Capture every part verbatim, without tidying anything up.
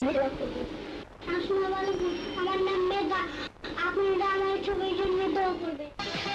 আসসালামু আলাইকুম, আমার নাম মেঘা। আপনারা আমার ছবির জন্য দোয়া করবেন।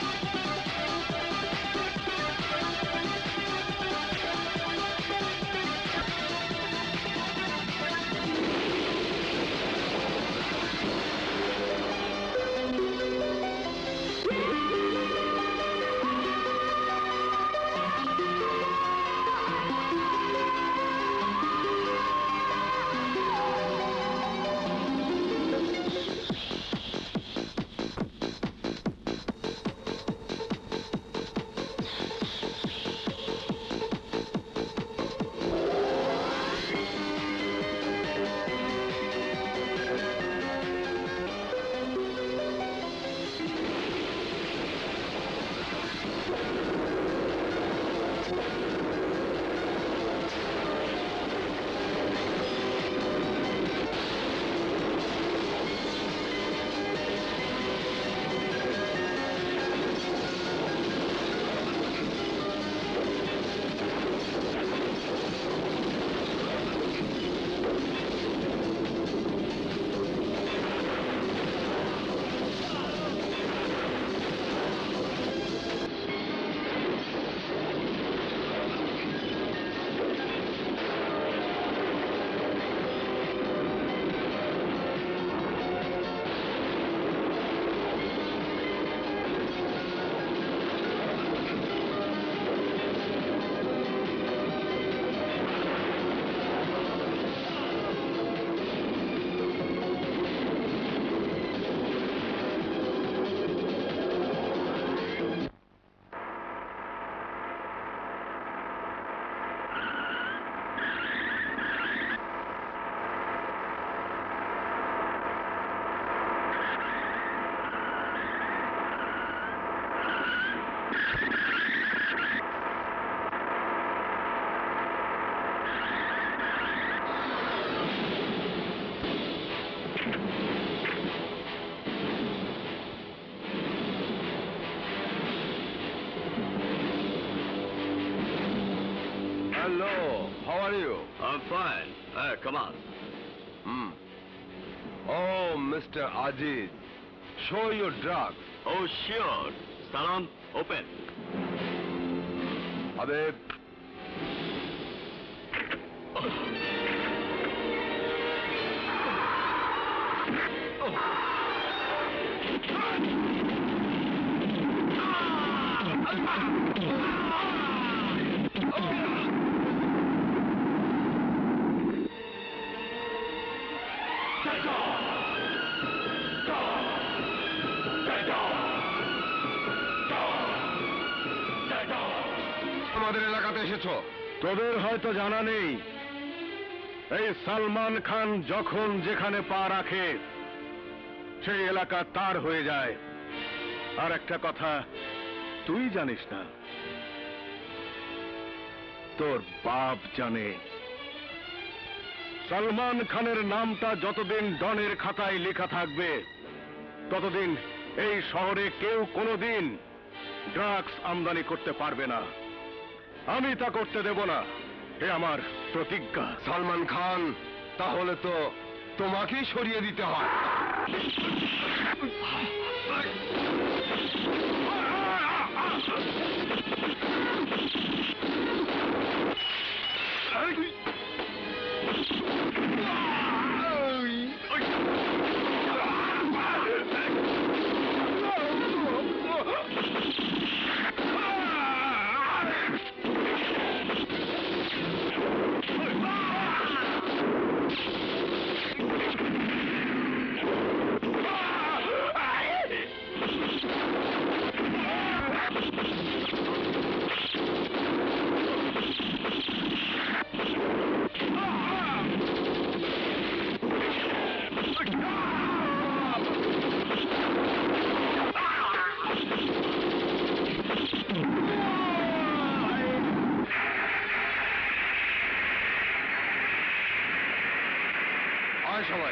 Hello, how are you? I'm fine. Uh, come on. Hmm. Oh, Mister Aziz, show your drugs. Oh, sure. Salon, open. Habib. আমাদের এলাকাতে এসেছো, তোদের হয়তো জানা নেই এই সালমান খান যখন যেখানে পা রাখে সেই এলাকা তার হয়ে যায়। আর একটা কথা তুই জানিস না, তোর বাপ জানে। সালমান খানের নামটা যতদিন ডনের খাতায় লেখা থাকবে ততদিন এই শহরে কেউ কোনোদিন ড্রাগস আমদানি করতে পারবে না। আমি তা করতে দেব না, এ আমার প্রতিজ্ঞা। সালমান খান, তাহলে তো তোমাকেই সরিয়ে দিতে হয়। সবাই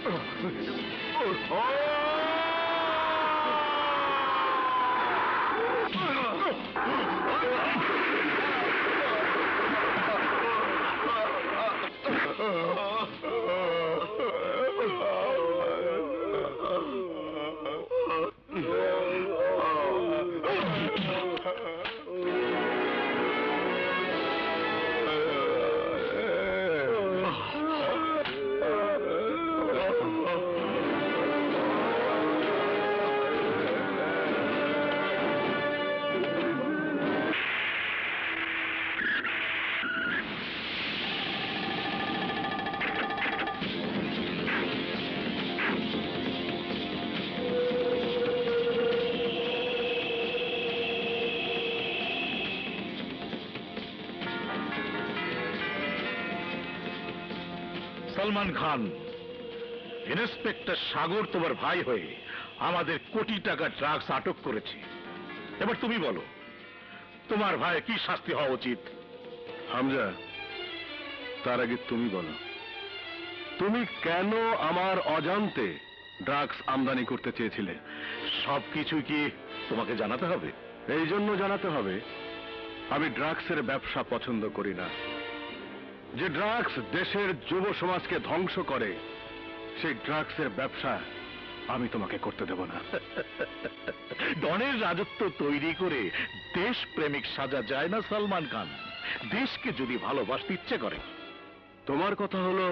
সলমান খান, ইন্সপেক্টর সাগর তোমার ভাই হয়ে আমাদের কোটি টাকা ড্রাগস আটক করেছে। এবার তুমি বলো, তোমার ভাই কি শাস্তি হওয়া উচিত? হামজা, তার আগে তুমি বলো, তুমি কেন আমার অজান্তে ড্রাগস আমদানি করতে চেয়েছিলে? সবকিছু কি তোমাকে জানাতে হবে? এই জন্য জানাতে হবে, আমি ড্রাগসের ব্যবসা পছন্দ করি না। যে ড্রাগস দেশের যুব সমাজকে ধ্বংস করে, সেই ড্রাগসের ব্যবসা আমি তোমাকে করতে দেব না। ডনের রাজত্ব তৈরি করে দেশ প্রেমিক সাজা যায় না সলমান খান। দেশকে যদি ভালোবাসতে ইচ্ছে করে। তোমার কথা হলো,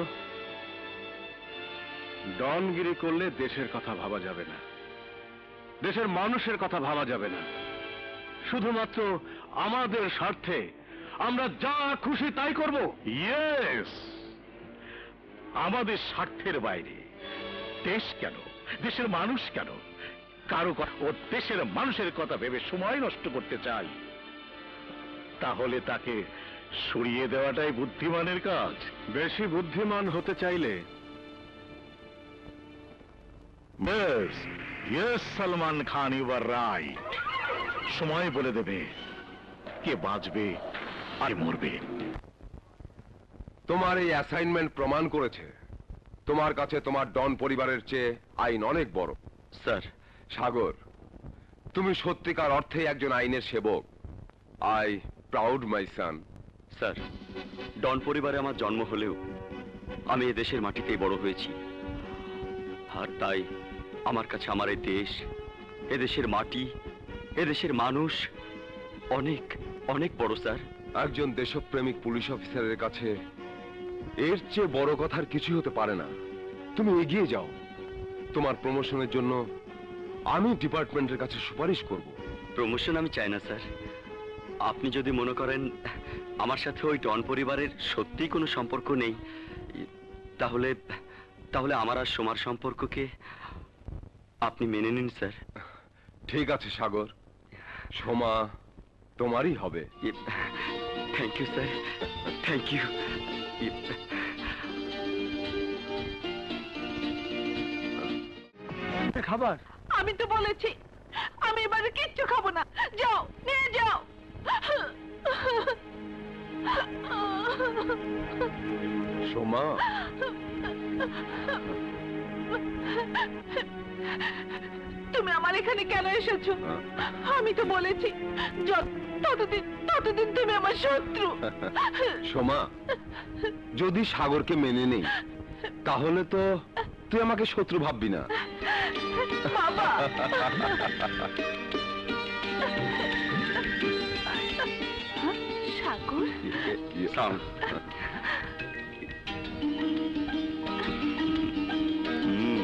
ডনগিরি করলে দেশের কথা ভাবা যাবে না, দেশের মানুষের কথা ভাবা যাবে না। শুধুমাত্র আমাদের স্বার্থে আমরা যা খুশি তাই করব। ইয়েস, আমাদের স্বার্থের বাইরে দেশ কেন, দেশের মানুষ কেন, কারো ও দেশের মানুষের কথা ভেবে সময় নষ্ট করতে চাই, তাহলে তাকে সরিয়ে দেওয়াটাই বুদ্ধিমানের কাজ। বেশি বুদ্ধিমান হতে চাইলে Yes, yes, Salman Khan, you are right. সময় বলে দেবে কে বাঁচবে আর মরবে। তোমার এই অ্যাসাইনমেন্ট প্রমাণ করেছে তোমার কাছে তোমার ডন পরিবারের চেয়ে আইন অনেক বড়। স্যার, সাগর, তুমি সত্যিকার অর্থে একজন আইনের সেবক। I proud my son. Sir, don পরিবারে আমার জন্ম হলেও আমি এ দেশের মাটিতেই বড় হয়েছি। আর তাই আমার কাছে আমার এই দেশ, এ দেশের মাটি, এ দেশের মানুষ অনেক অনেক বড় স্যার। একজন দেশপ্রেমিক পুলিশ অফিসারের কাছে এর চেয়ে বড় কথার কিছু হতে পারে না। তুমি এগিয়ে যাও। তোমার প্রমোশনের জন্য আমি ডিপার্টমেন্টের কাছে সুপারিশ করব। প্রমোশন আমি চাই না স্যার। আপনি যদি মনে করেন আমার সাথে ওই ডন পরিবারের সত্যিই কোনো সম্পর্ক নেই, তাহলে তাহলে আমার আর সোমার সম্পর্ককে আপনি মেনে নিন স্যার। ঠিক আছে সাগর, সোমা তোমারই হবে। Thank you sir, thank you. খাবার আমি তো বলেছি আমি এবারে কিচ্ছু খাবো না। যাও, নিয়ে যাও। সোমা, তুমি আমার এখানে কেন এসেছো? আমি তো বলেছি যত- ততদিন ততদিন তুমি আমার শত্রু। সোমা, যদি সাগরকে মেনে নেই তাহলে তো তুই আমাকে শত্রু ভাববি না। বাবা, সাগর, সাউন্ড। হুম,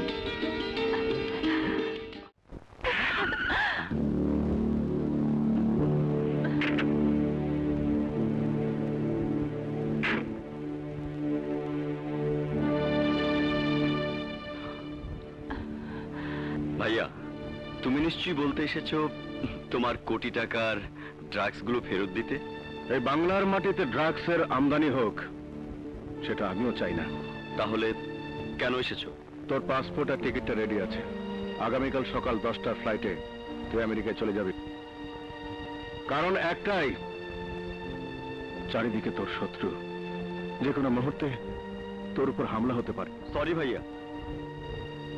ভাইয়া, তুমি নিশ্চয়ই বলতে এসেছো তোমার কোটি টাকার ড্রাগসগুলো ফেরত দিতে। এই বাংলার মাটিতে ড্রাগসের আমদানি হোক, সেটা আমিও চাই না। তাহলে কেন এসেছো? তোর পাসপোর্ট আর টিকিটটা রেডি আছে। আগামীকাল সকাল দশটার ফ্লাইটে তুই আমেরিকায় চলে যাবি। কারণ একটাই, চারিদিকে তোর শত্রু, যে কোনো মুহূর্তে তোর উপর হামলা হতে পারে। সরি ভাইয়া,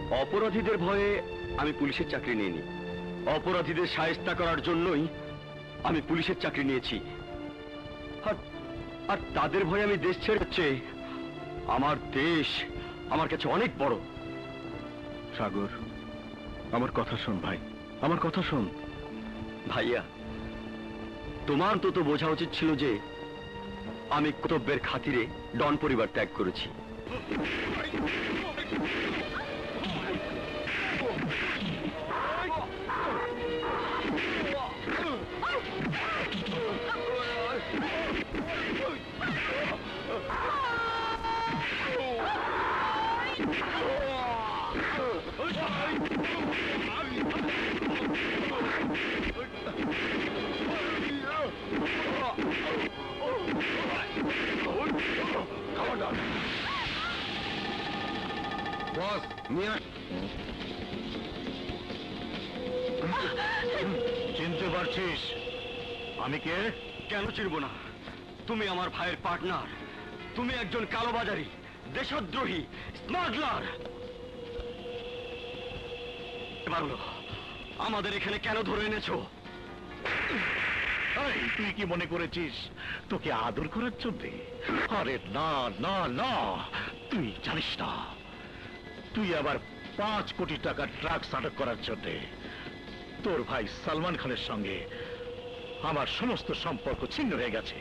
অপরাধীদের ভয়ে আমি পুলিশের চাকরি নিইনি, অপরাধীদের শায়েস্তা করার জন্যই আমি পুলিশের চাকরি নিয়েছি। আর আর তাদের ভয়ে আমি দেশ ছেড়েছে। আমার দেশ আমার কাছে অনেক বড়। সাগর, আমার কথা শোন ভাই, আমার কথা শোন। ভাইয়া, তোমার তো তো বোঝা উচিত ছিল যে আমি কর্তব্যের খাতিরে ডন পরিবার ত্যাগ করেছি। বস নিয়ে আস। চিনতে পারছিস আমি কে? কেন চিনব না? তুমি আমার ভাইয়ের পার্টনার। তুমি একজন কালোবাজারি, দেশদ্রোহী, স্মাগলার। পারলো আমাদের এখানে কেন ধরে এনেছো? এই, তুই কি মনে করেছিস তোকে আদর করার জন্যে? আরে না না না, তুই জানিস না, তুই আবার পাঁচ কোটি টাকা ড্রাগস আটক করার জন্যে তোর ভাই সালমান খানের সঙ্গে আমার সমস্ত সম্পর্ক ছিন্ন হয়ে গেছে।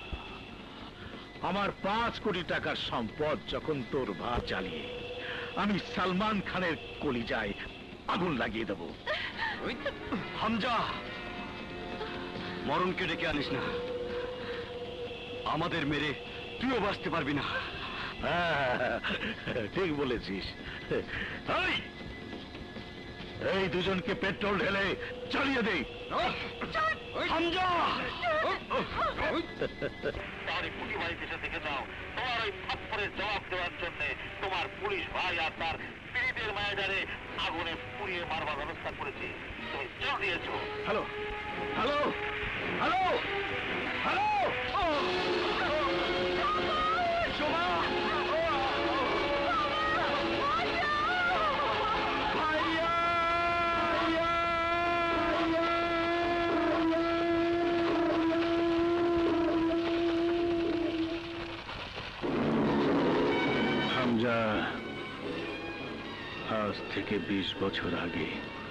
আমার পাঁচ কোটি টাকার সম্পদ যখন তোর ভাই চালিয়ে আমি সালমান খানের কলিজায় আগুন লাগিয়ে দেব। হামজা, মরণকে ডেকে আনিস না। আমাদের মেরে তুইও বাঁচতে পারবি না। হ্যাঁ, ঠিক বলেছিস। এই, এই দুজনকে পেট্রোল ঢেলে চালিয়ে দে। হামজা! তারই পুঁটি বাড়ি দেশে দেখে দাও, তোমার ওই থাপ্পড়ের জবাব দেওয়ার জন্য তোমার পুলিশ ভাই আর তার পীড়িতের মায়াজারে আগুনে পুড়িয়ে মারবার ব্যবস্থা করেছে। তুমি জোর দিয়েছো। Hello hello hello hello Shobha! Hamza, আজ থেকে বিশ বছর আগে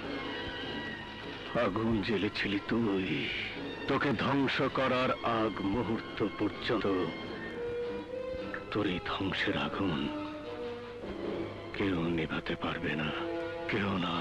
আগুন জ্বেলেছিলি তুই। তোকে ধ্বংস করার আগ মুহূর্ত পর্যন্ত তোর এই ধ্বংসের আগুন কেউ নেভাতে পারবে না, কেউ না।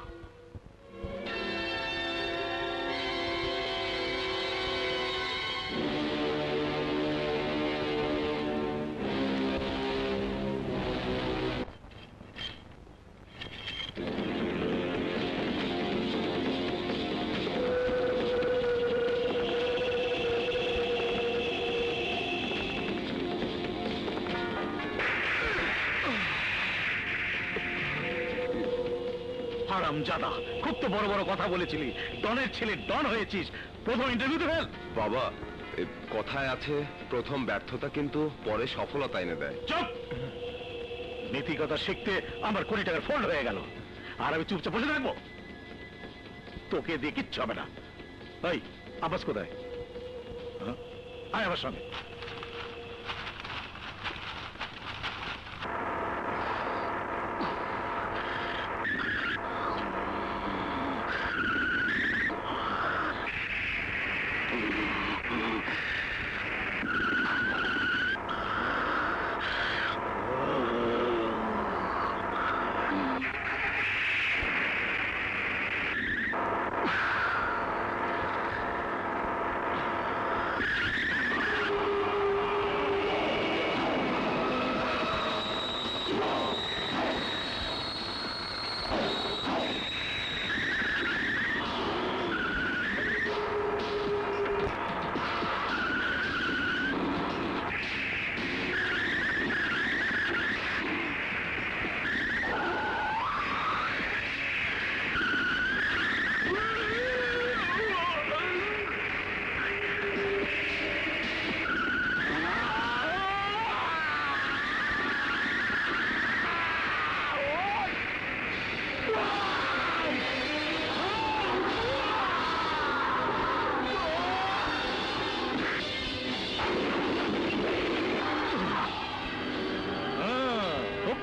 হারামজাদা, খুব তো বড় বড় কথা বলেছিলি, ডনের ছেলে ডন হয়েছিস, প্রথম ইন্টারভিউতে ফেল। বাবা, এ কথায় আছে প্রথম ব্যর্থতা কিন্তু পরে সফলতা এনে দেয়। চুপ! নীতিকথা শিখতে আমার কোটি টাকার ফোল্ড হয়ে গেল, আর আমি চুপচাপ বসে থাকবো? তোকে দিয়ে কিচ্ছু হবে না। এই, আব্বাস কোথায়? হ্যাঁ? আয় আমার সঙ্গে।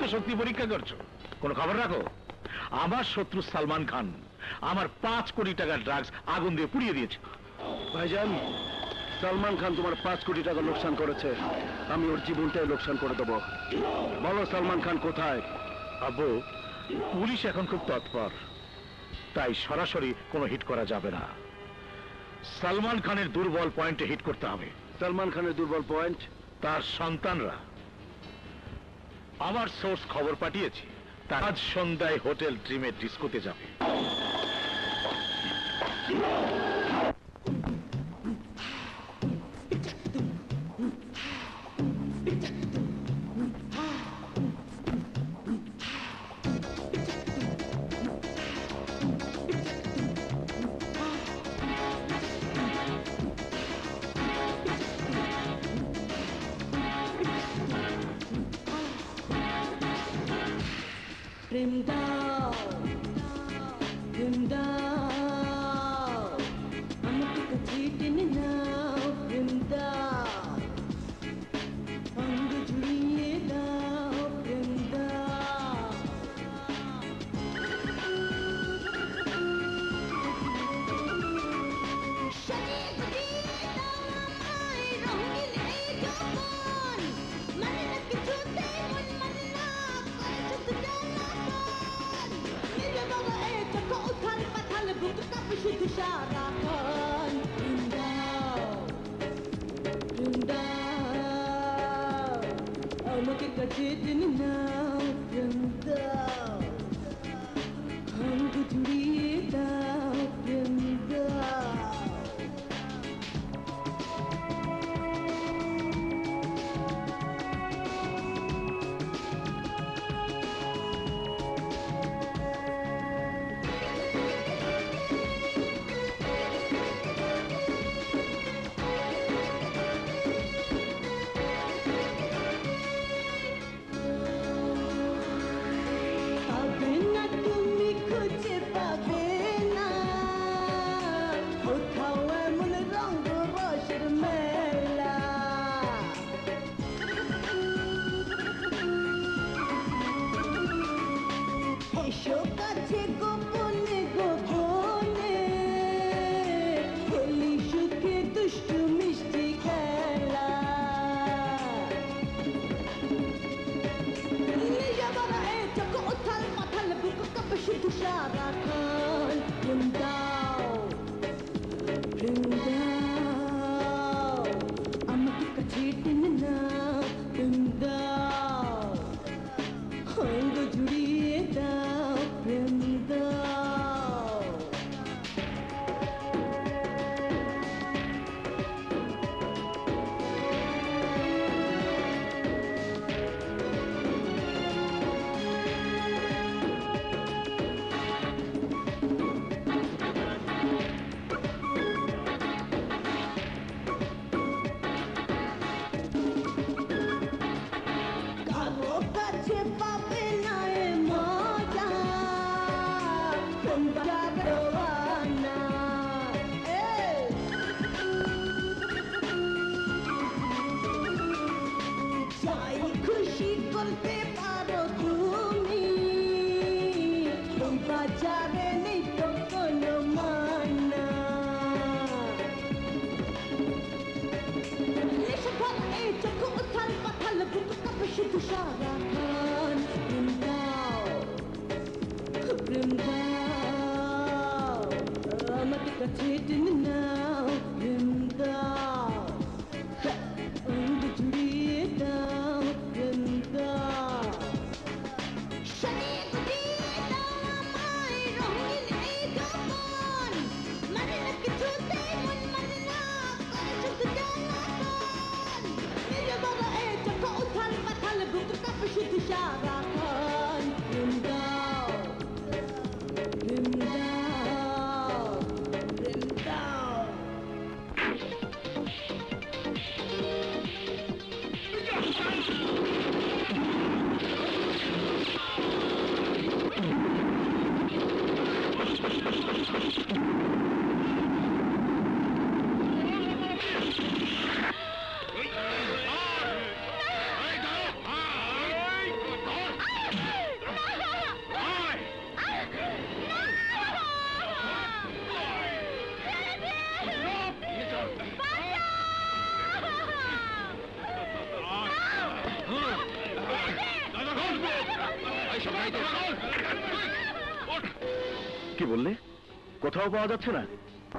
শক্তি পরীক্ষা করছো? কোনো খবর রাখো? আমার শত্রু সালমান খান আমার পাঁচ কোটি টাকার ড্রাগস আগুন দিয়ে পুড়িয়ে দিয়েছে। ভাইজান, সালমান খান তোমার পাঁচ কোটি টাকা লোকসান করেছে, আমি ওর জীবনটাই লোকসান করে দেবো। বলো সালমান খান কোথায়? আব্বু, পুলিশ এখন খুব তৎপর, তাই সরাসরি কোনো হিট করা যাবে না। সালমান খানের দুর্বল পয়েন্টে হিট করতে হবে। সালমান খানের দুর্বল পয়েন্ট? তার সন্তানরা। আমার সোর্স খবর পাঠিয়েছে, তার আজ সন্ধ্যায় হোটেল ড্রিমের ডিস্কোতে যাবে। প্রেম দাও, প্রেম দাও, আমাকে কাছে টেনে নাও, প্রেম দাও, অঙ্গ জুড়িয়ে দাও, প্রেম দাও। সাজিয়ে গুজিয়ে দাও আমায় রঙিন এই যৌবন, মানে না কিছুতেই মন মানে না, করে শুধু জ্বালাতন। নিজে বাবা এই চোখ উথাল পাথাল, বুক কাঁপে শুধু সারাক্ষণ। প্রেম দাও, প্রেম দাও, আমাকে কাছে টেনে নাও, প্রেম দাও, অঙ্গ জুড়িয়ে দাও, প্রেম দাও। পাবে না তুমি, খুঁজে পাবে না কোথাও এমন রঙ রসের মেলা। এসো কাছে গোপনে গোপনে, খেলি সুখে দুষ্টু মিষ্টি খেলা। নিজে বলা এই চোখ উথাল পাথাল, বুক কাঁপে শুধু সারাক্ষণ। প্রেম দাও, প্রেম দাও, আমাকে কাছে টেনে নাও, প্রেম দাও, অঙ্গ জুড়িয়ে দাও, প্রেম দাও। কারো কাছে পাবে না এ মজা, প্রেম জাগরওয়ানা। এই যাই খুশি করতে পারো তুমি, এই বাজারে নেই তো কোনো মানা। এসে ধরা এই চোখ উথাল পাথাল, বুক কাঁপে শুধু সারাক্ষণ। প্রেম দাও, প্রেম দাও, আমাকে কাছে টেনে নাও, প্রেম দাও, অঙ্গ জুড়িয়ে দাও, প্রেম দাও। সাজিয়ে গুজিয়ে দাও আমায় রঙিন এই যৌবন, মানে না কিছুতেই মন মানে না, করে শুধু জ্বালাতন। নিজে বাবা এই চোখ উথাল পাথাল, বুক কাঁপে শুধু সারাক্ষণ। প্রেম দাও, প্রেম দাও, প্রেম দাও। এই, ধরো! এই, ধরো! কি বললে? কোথাও পাওয়া যাচ্ছে না?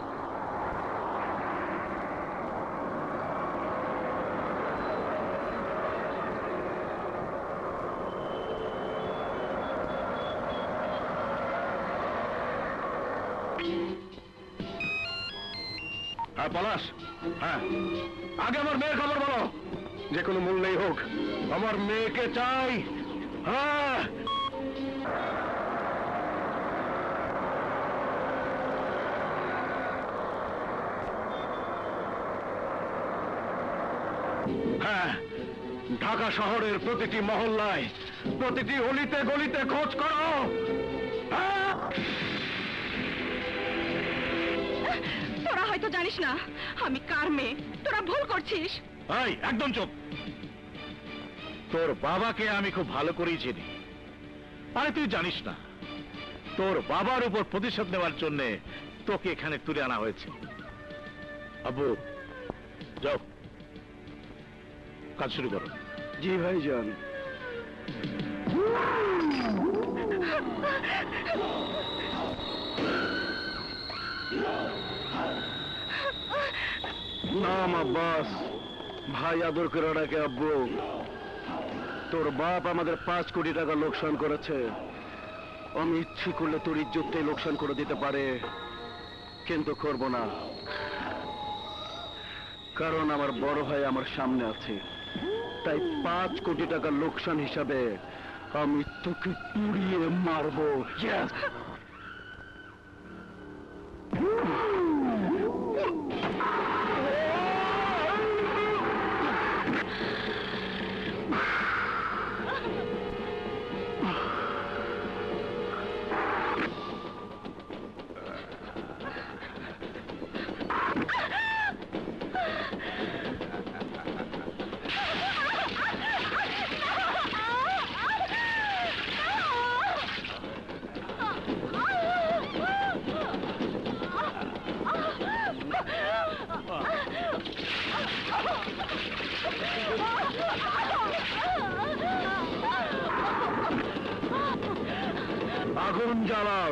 হ্যাঁ পলাশ, হ্যাঁ আগে আমার মেয়ের খবর বলো। যে কোনো মূল্যেই হোক আমার মেয়েকে চাই। হ্যাঁ হ্যাঁ ঢাকা শহরের প্রতিটি মহল্লায়, প্রতিটি অলিতে গলিতে খোঁজ করো। হ্যাঁ তোরা হয়তো জানিস না আমি কার মেয়ে, তোরা ভুল করছিস। এই একদম চুপ। তোর বাবাকে আমি খুব ভালো করেই চিনি। আরে তুই জানিস না তোর বাবার উপর প্রতিশোধ নেওয়ার জন্য তোকে এখানে তুলে আনা হয়েছে। আব্বু যাও, কাজ শুরু করো। জি ভাইজান। নাম আব্বাস, ভাই আদর করে ডাকে আব্বু। তোর বাপ আমাদের পাঁচ কোটি টাকা লোকসান করেছে। আমি ইচ্ছে করলে তোর ইজ্জতটাই লোকসান করে দিতে পারে, কিন্তু করব না, কারণ আমার বড় ভাই আমার সামনে আছে। তাই পাঁচ কোটি টাকা লোকসান হিসাবে আমি তোকে পুড়িয়ে মারবো। Yes! আগুন জ্বালাও।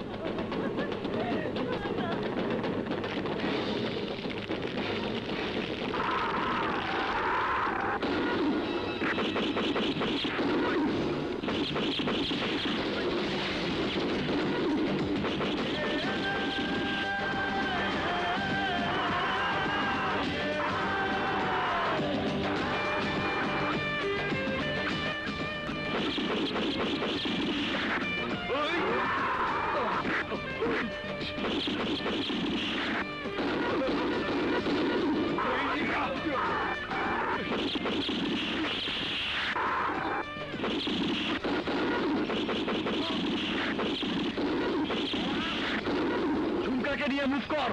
ঝুমকাকে নিয়ে মুভ কর।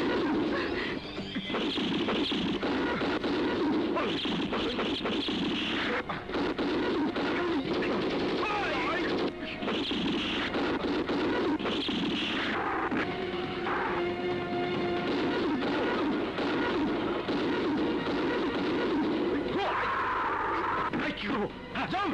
কি করবো? যাও।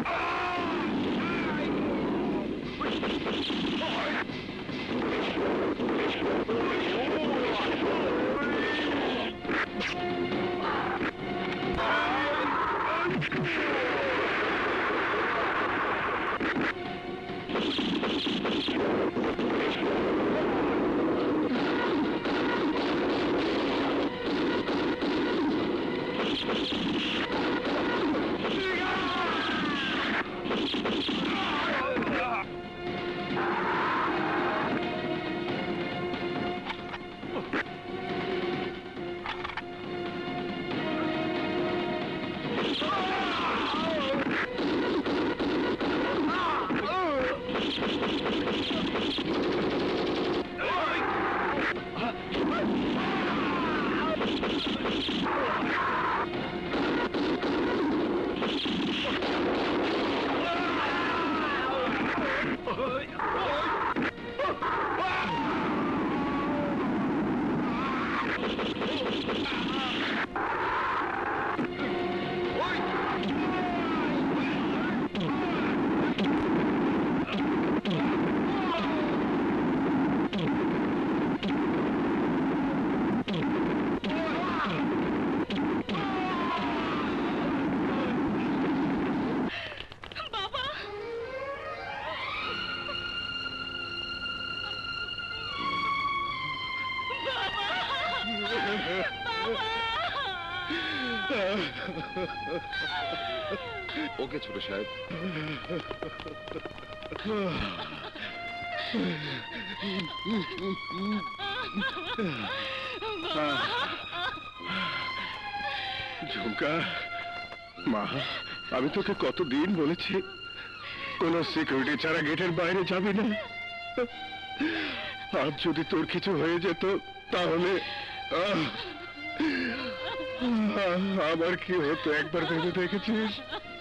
ওকে ছোট সাহেব। ঝুমকা, মা, আমি তোকে কতদিন বলেছি কোন সিকিউরিটি ছাড়া গেটের বাইরে যাবি না। আজ যদি তোর কিছু হয়ে যেত তাহলে আহ, আবার কি হতো একবার ভেবে দেখেছিস?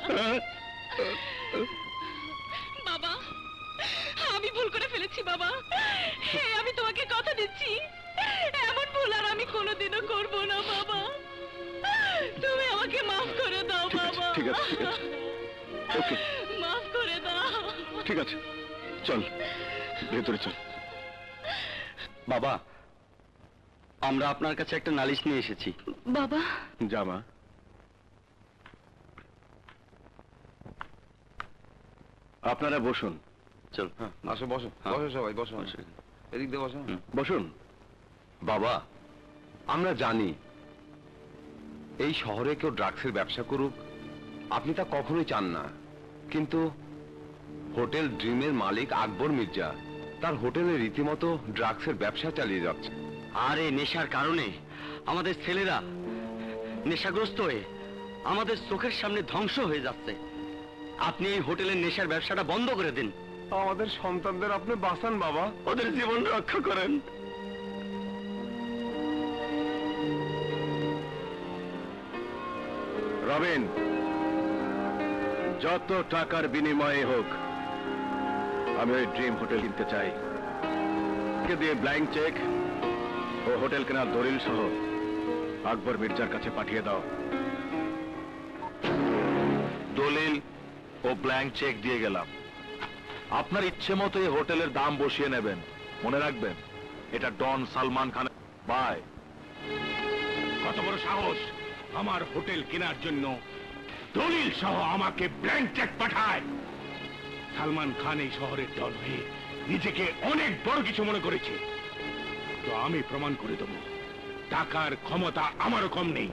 বাবা, আমি ভুল করে ফেলেছি বাবা। হে, আমি তোমাকে কথা দিচ্ছি, এমন ভুল আর আমি কোনোদিনও করব না বাবা। তুমি আমাকে মাফ করে দাও বাবা। ঠিক আছে, ঠিক আছে, ওকে, মাফ করে দাও। ঠিক আছে, চল ভেতরে চল। বাবা, আমরা আপনার কাছে একটা নালিশ নিয়ে এসেছি। বাবা, জামা, আপনারা বসুন। চল, হ্যাঁ, আসো, বসো, হ্যাঁ। বসো সবাই, বসো, এদিক দিয়ে বসো। বসুন। বাবা, আমরা জানি এই শহরে কেউ ড্রাগসের ব্যবসা করুক, আপনি তা কখনোই চান না, কিন্তু হোটেল ড্রিমের মালিক আকবর মির্জা তার হোটেলে রীতিমতো ড্রাগসের ব্যবসা চালিয়ে যাচ্ছে। আর এই নেশার কারণে আমাদের ছেলেরা নেশাগ্রস্ত হয়ে আমাদের চোখের সামনে ধ্বংস হয়ে যাচ্ছে। আপনি এই হোটেলের নেশার ব্যবসাটা বন্ধ করে দিন। আমাদের সন্তানদের আপনি বাঁচান বাবা, ওদের জীবন রক্ষা করেন। রবিন, যত টাকার বিনিময়ে হোক আমি ওই ড্রিম হোটেল কিনতে চাই। কে দিয়ে ব্ল্যাঙ্ক চেক ও হোটেল কেনার দলিল সহ আকবর মির্জার কাছে পাঠিয়ে দাও। দলিল ও ব্ল্যাঙ্ক চেক দিয়ে গেলাম। আপনার ইচ্ছে মতো এই হোটেলের দাম বসিয়ে নেবেন। মনে রাখবেন, এটা ডন সালমান খানের ভাই। কত বড় সাহস আমার হোটেল কেনার জন্য দলিল সহ আমাকে ব্ল্যাঙ্ক চেক পাঠায়। সালমান খান এই শহরের ডন হয়ে নিজেকে অনেক বড় কিছু মনে করেছে, তো আমি প্রমাণ করে দেব টাকার ক্ষমতা আমারও কম নেই।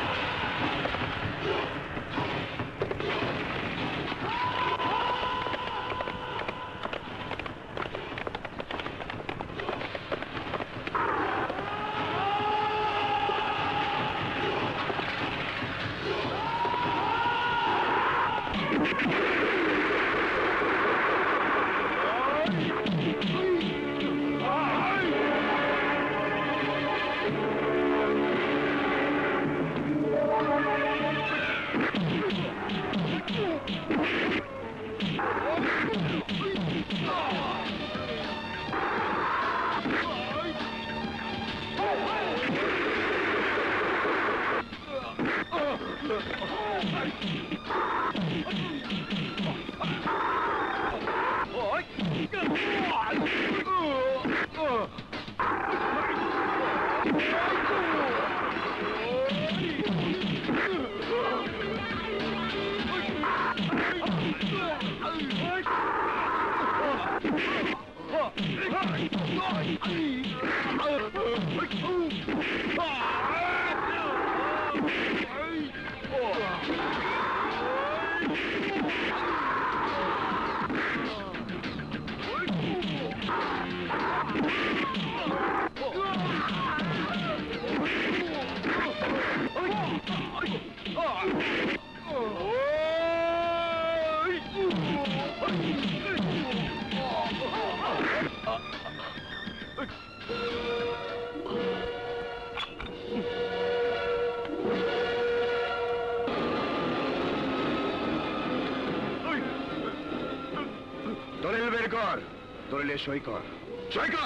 দলিল বের কর, দলিলে সই কর, সই কর।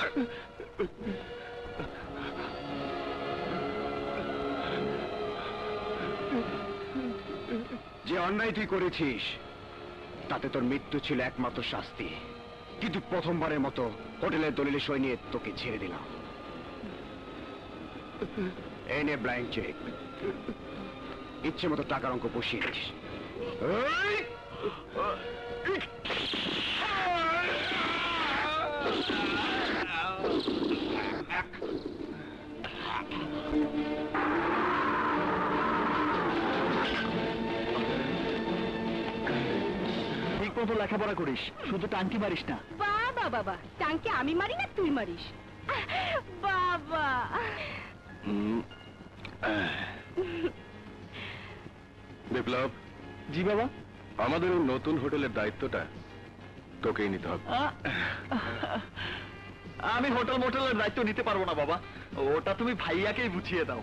যে অন্যায় তুই করেছিস তাতে তোর মৃত্যু ছিল একমাত্র শাস্তি, কিন্তু প্রথমবারের মতো হোটেলের দলিলে সই নিয়ে তোকে ছেড়ে দিলাম। এনে ব্ল্যাঙ্ক চেক, ইচ্ছে মতো টাকার অঙ্ক বসিয়ে দিস। এই! মতো লেখাপড়া করিস, শুধু টাঙ্কি মারিস না। বাবা বাবা, টাঙ্কি আমি মারি না তুই মারিস? বাবা বিপ্লব। জি বাবা। আমাদের এই নতুন হোটেলের দায়িত্বটা তোকেই নিতে হবে। আমি হোটেল মোটেলের দায়িত্ব নিতে পারবো না বাবা, ওটা তুমি ভাইয়াকেই বুঝিয়ে দাও।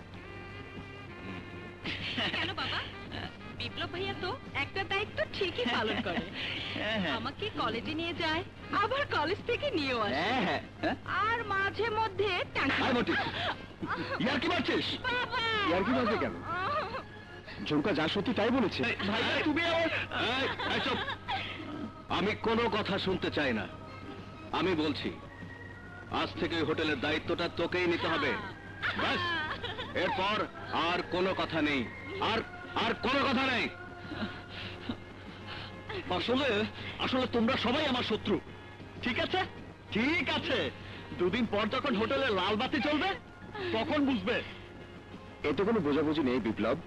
কেন বাবা? বিপ্লব ভাইয়া তো একটা দায়িত্ব ঠিকই পালন করে। আমাকে কলেজে নিয়ে যায়, আবার কলেজ থেকে নিয়েও আসে, আর মাঝে মধ্যে ইয়ার কি মারছিস? বাবা ইয়ার কি মারবে কেন? ঝুমকা যা সত্যি তাই বলেছে। ভাইয়া তুমি আমি কোনো কথা শুনতে চাই না। আমি বলছি আজ থেকে হোটেলের দায়িত্বটা তোকেই নিতে হবে। ব্যাস, এরপর আর কোনো কথা নেই, আর আর কোনো কথা নেই। আসলে আসলে তোমরা সবাই আমার শত্রু। ঠিক আছে ঠিক আছে, দুদিন পর যখন হোটেলে লাল বাতি চলবে তখন বুঝবে। এতে কোনো বোঝাবুঝি নেই বিপ্লব।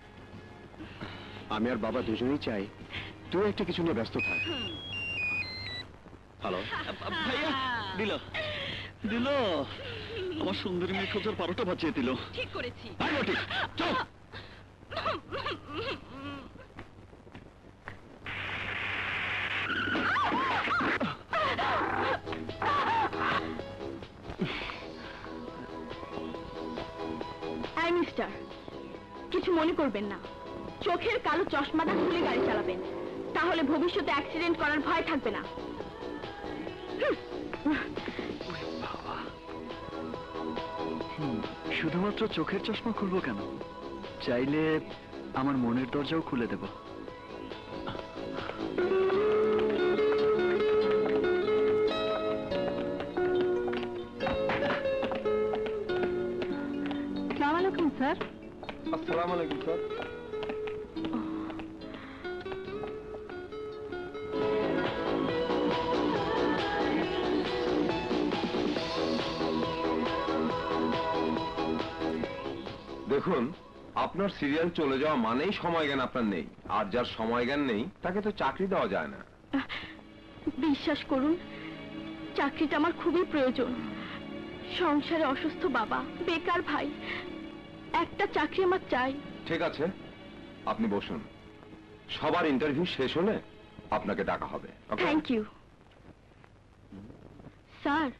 আমি আর বাবা দুজনেই চাই তুই একটা কিছু নিয়ে ব্যস্ত থাক। হ্যালো ভাইয়া দিল দিল আমার সুন্দরী মেয়ে খোঁজার বারোটা বাজিয়ে দিল। ঠিক করেছি। চল। আই মিস্টার, কিছু মনে করবেন না, চোখের কালো চশমাটা খুলে গাড়ি চালাবেন, তাহলে ভবিষ্যতে অ্যাক্সিডেন্ট করার ভয় থাকবে না। শুধুমাত্র চোখের চশমা খুলবো কেন, চাইলে আমার মনের দরজাও খুলে দেব। আসসালামু আলাইকুম স্যার। আসসালামু আলাইকুম স্যার। দেখুন, আপনার সিরিয়াল চলে যাওয়া মানেই সময় জ্ঞান আপনার নেই, আর যার সময় জ্ঞান নেই তাকে তো চাকরি দেওয়া যায় না। বিশ্বাস করুন, চাকরিটা আমার খুবই প্রয়োজন। সংসারে অসুস্থ বাবা, বেকার ভাই, একটা চাকরি আমার চাই। ঠিক আছে, আপনি বসুন, সবার ইন্টারভিউ শেষ হলে আপনাকে ডাকা হবে। Thank you sir.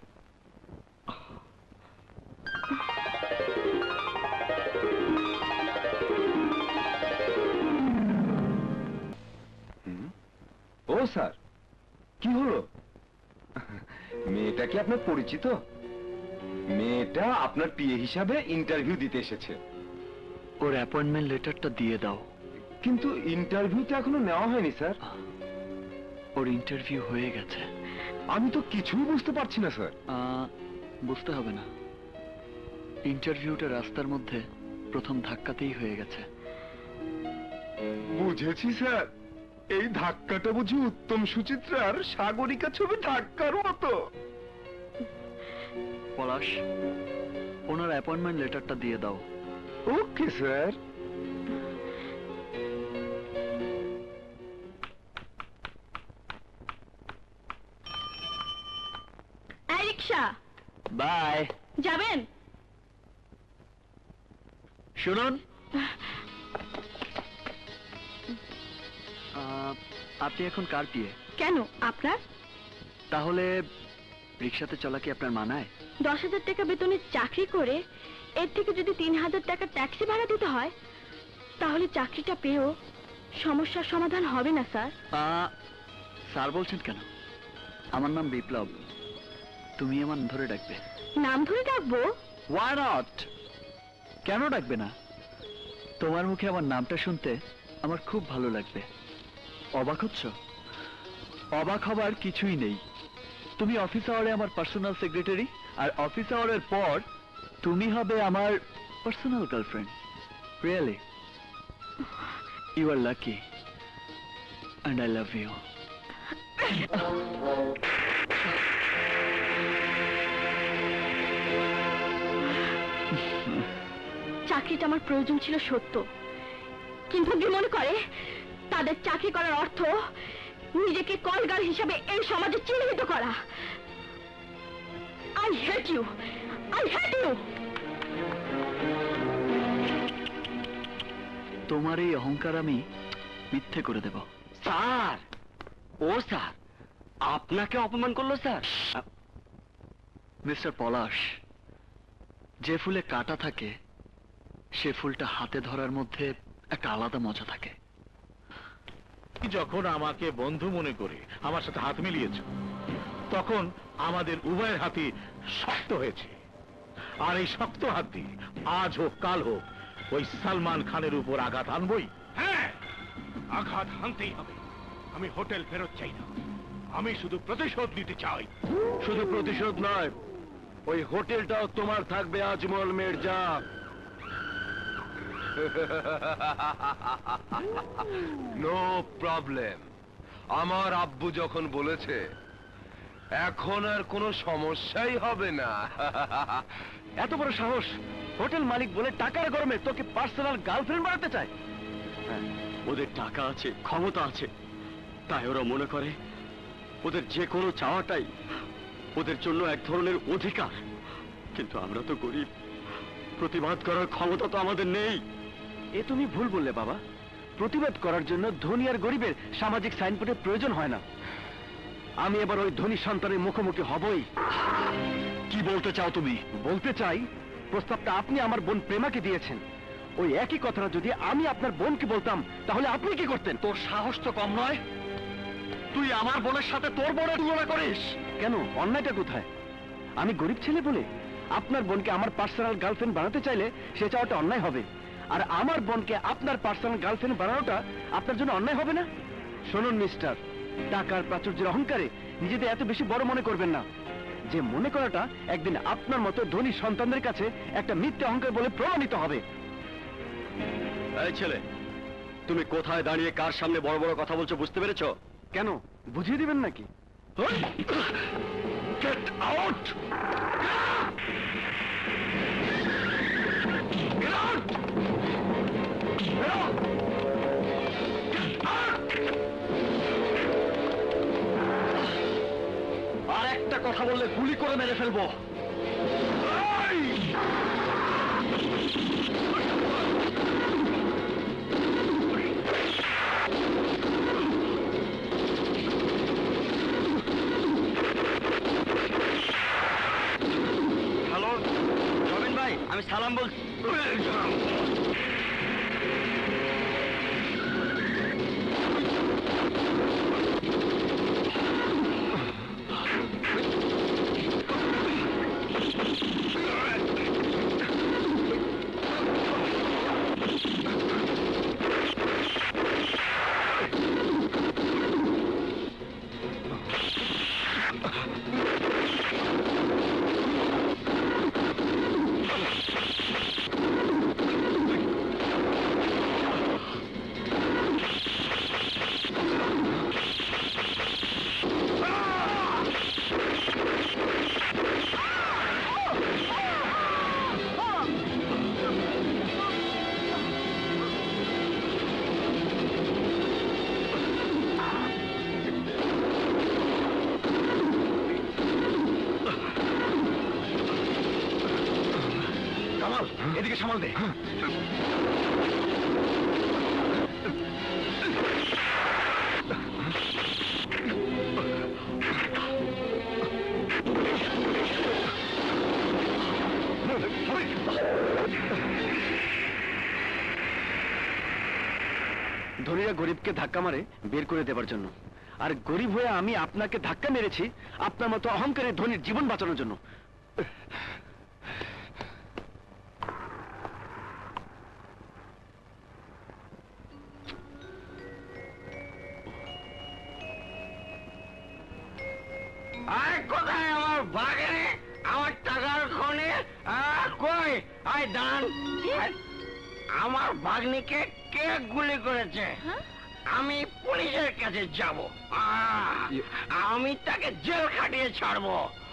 ও স্যার, কি হলো? মেয়েটা কি আপনার পরিচিত? মেয়েটা আপনার পিএ হিসাবে ইন্টারভিউ দিতে এসেছে। ওর অ্যাপয়েন্টমেন্ট লেটারটা দিয়ে দাও। কিন্তু ইন্টারভিউ তো এখনো নেওয়া হয়নি স্যার। ওর ইন্টারভিউ হয়ে গেছে। আমি তো কিছুই বুঝতে পারছি না স্যার। বুঝতে হবে না, ইন্টারভিউটা রাস্তার মধ্যে প্রথম ধাক্কাতেই হয়ে গেছে। বুঝেছি স্যার, এই ধাক্কাটা বুঝি উত্তম সুচিত্রার সাগরিকা ছবি ধাক্কার মতো। পলাশ, ওনার অ্যাপয়েন্টমেন্ট লেটারটা দিয়ে দাও। Okay sir. এই রিক্সা, বাই। যাবেন? শুনুন, আপনি এখন কার পিয়ে? কেন, আপনার? তাহলে রিক্সাতে চলা কি আপনার মানায়? দশ হাজার টাকা বেতনের চাকরি করে এর থেকে যদি তিন হাজার টাকা ট্যাক্সি ভাড়া দিতে হয়, তাহলে চাকরিটা পেয়েও সমস্যার সমাধান হবে না স্যার। স্যার বলছেন কেন? আমার নাম বিপ্লব, তুমি আমার ধরে ডাকবে। নাম ধরে ডাকবো? Why not? কেন ডাকবে না? তোমার মুখে আমার নামটা শুনতে আমার খুব ভালো লাগবে। অবাক হচ্ছ? অবাক হবার কিছুই নেই। তুমি অফিস আওয়ারে আমার পার্সোনাল সেক্রেটারি, আর অফিস আওয়ারের পর তুমি হবে আমার personal girlfriend. Really, you are lucky and I love you. চাকরিটা আমার প্রয়োজন ছিল সত্য, কিন্তু যে মনে করে তাদের চাকরি করার অর্থ নিজেকে কলগার হিসাবে এই সমাজে চিহ্নিত করা। I hate you, I hate you. তোমার এই অহংকার আমি মিথ্যে করে দেব। স্যার, ও স্যার, আপনাকে অপমান করলো স্যার? মিস্টার পলাশ, যে ফুলে কাঁটা থাকে সে ফুলটা হাতে ধরার মধ্যে একটা আলাদা মজা থাকে। যখন আমাকে বন্ধু মনে করে আমার সাথে হাত মিলিয়েছ, তখন আমাদের উভয়ের হাতই শক্ত হয়েছে। আর এই শক্ত হাত দিয়ে আজ হোক কাল হোক ওই সালমান খানের উপর আঘাত আনবই। হ্যাঁ, আঘাত হানতেই হবে। আমি হোটেল ফেরত চাই না, আমি শুধু প্রতিশোধ নিতে চাই। শুধু প্রতিশোধ নয়, ওই হোটেলটাও তোমার থাকবে আজমল মির্জা। No problem. আমার আব্বু যখন বলেছে এখন আর কোনো সমস্যাই হবে না। এত বড় সাহস! হোটেল মালিক বলে টাকার গরমে তোকে পার্সোনাল গার্লফ্রেন্ড বানাতে চায়। হ্যাঁ, ওদের টাকা আছে, ক্ষমতা আছে, তাই ওরা মনে করে ওদের যে কোনো চাওয়াটাই ওদের জন্য এক ধরনের অধিকার। কিন্তু আমরা তো গরিব, প্রতিবাদ করার ক্ষমতা তো আমাদের নেই। এ তুমি ভুল বললে বাবা। প্রতিবাদ করার জন্য ধনী আর গরিবের সামাজিক সাইনবোর্ডের প্রয়োজন হয় না। আমি এবার ওই ধনী সন্তানের মুখোমুখি হবই। কি বলতে চাও তুমি? বলতে চাই, প্রস্তাবটা আপনি আমার বোন প্রেমাকে দিয়েছেন। ওই একই কথাটা যদি আমি আপনার বোনকে বলতাম তাহলে আপনি কি করতেন? তোর সাহস তো কম নয়। তুই আমার বোনের সাথে তোর বোনের তুলনা করিস কেন? অন্যায়টা কোথায়? আমি গরিব ছেলে বলে আপনার বোনকে আমার পার্সোনাল গার্লফ্রেন্ড বানাতে চাইলে সে চাওয়াটা অন্যায় হবে, আর আমার বোনকে আপনার পার্সোনাল গার্লফ্রেন্ড বানানোটা আপনার জন্য অন্যায় হবে না? শুনুন মিস্টার, টাকার প্রাচুর্যের অহংকারে নিজেদের এত বেশি বড় মনে করবেন না। যে মনে করাটা একদিন আপনার মতো ধনী সন্তানদের কাছে একটা মিথ্যে অহংকার বলে প্রমাণিত হবে। এই ছেলে, তুমি কোথায় দাঁড়িয়ে কার সামনে বড় বড় কথা বলছো বুঝতে পেরেছো? কেন, বুঝিয়ে দিবেন নাকি? Get out! Get out! আর একটা কথা বললে গুলি করে মেরে ফেলবো। হ্যালো রবিন ভাই, আমি সালাম বলছি। এদিকে সামাল দে। ধনীরা গরিবকে ধাক্কা মারে বের করে দেবার জন্য, আর গরিব হয়ে আমি আপনাকে ধাক্কা মেরেছি আপনার মতো অহংকারী ধনীর জীবন বাঁচানোর জন্য। আর কোথায় আমার বাগানে আমার টাকার খনি? কই আই দান, আমার ভাগ্নিকে কে গুলি করেছে? আমি পুলিশের কাছে যাব, আমি তাকে জেল খাটিয়ে ছাড়বো।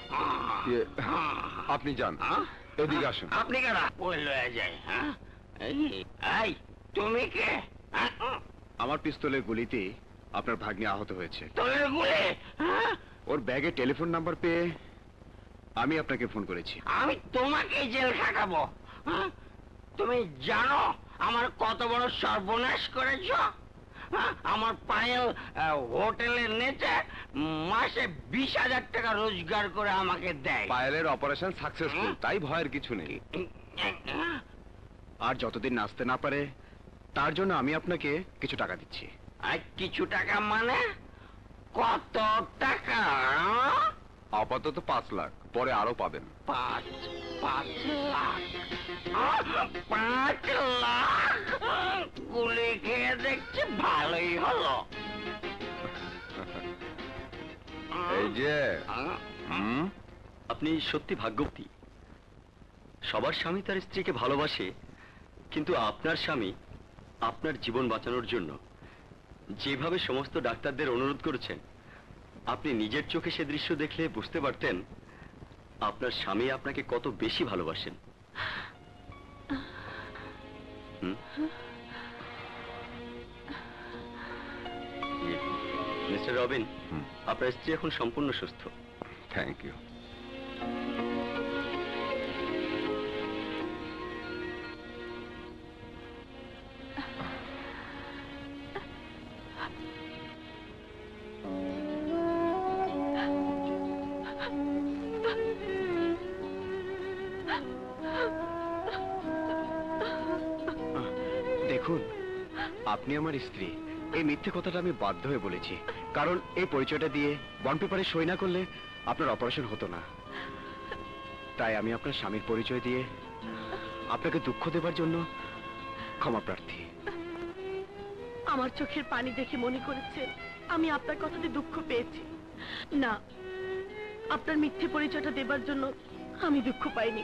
আপনি যান, এদিকে আসুন। আপনি কেন ওই লয়ে যাই? হ্যাঁ, এই তুমি কে? আমার পিস্তলের গুলিতে আপনার ভাগ্নে আহত হয়েছে। তোদের গুলি? হ্যাঁ? ওর ব্যাগে টেলিফোন নাম্বার পেয়ে আমি আপনাকে ফোন করেছি। আমি তোমাকে জেল খাটাবো। হ্যাঁ? তুমি জানো আমার কত বড় সর্বনাশ করেছ? হ্যাঁ? আমার পায়েল হোটেলের নেচে মাসে বিশ হাজার টাকা রোজগার করে আমাকে দেয়। পায়েলের অপারেশন সাকসেসফুল, তাই ভয়ের কিছু নেই। আর যতদিন নাচতে না পারে তার জন্য আমি আপনাকে কিছু টাকা দিচ্ছি। আর কিছু টাকা মানে কত টাকা? আপাতত পাঁচ লাখ, পরে আরো পাবেন। পাঁচ পাঁচ লাখ? পাঁচ লাখ? গুলি খেয়ে দেখছি ভালোই হলো। এই যে হুম, আপনি সত্যি ভাগ্যবতী। সবার স্বামী তার স্ত্রীকে ভালোবাসে, কিন্তু আপনার স্বামী আপনার জীবন বাঁচানোর জন্য যেভাবে সমস্ত ডাক্তারদের অনুরোধ করেছেন, আপনি নিজের চোখে সে দৃশ্য দেখলে বুঝতে পারতেন আপনার স্বামী আপনাকে কত বেশি ভালোবাসেন। মিস্টার রবিন, আপনার স্ত্রী এখন সম্পূর্ণ সুস্থ। Thank you. দেখুন, আপনি আমার স্ত্রী, এই মিথ্যে কথাটা আমি বাধ্য হয়ে বলেছি, কারণ এই পরিচয়টা দিয়ে বন্ড পেপারে সই না করলে আপনার অপারেশন হতো না। তাই আমি আপনার স্বামীর পরিচয় দিয়ে আপনাকে দুঃখ দেবার জন্য ক্ষমা প্রার্থী। আমার চোখের পানি দেখে মনে করেছেন আমি আপনার কথাতে দুঃখ পেয়েছি। না, আপনার মিথ্যে পরিচয়টা দেবার জন্য আমি দুঃখ পাইনি।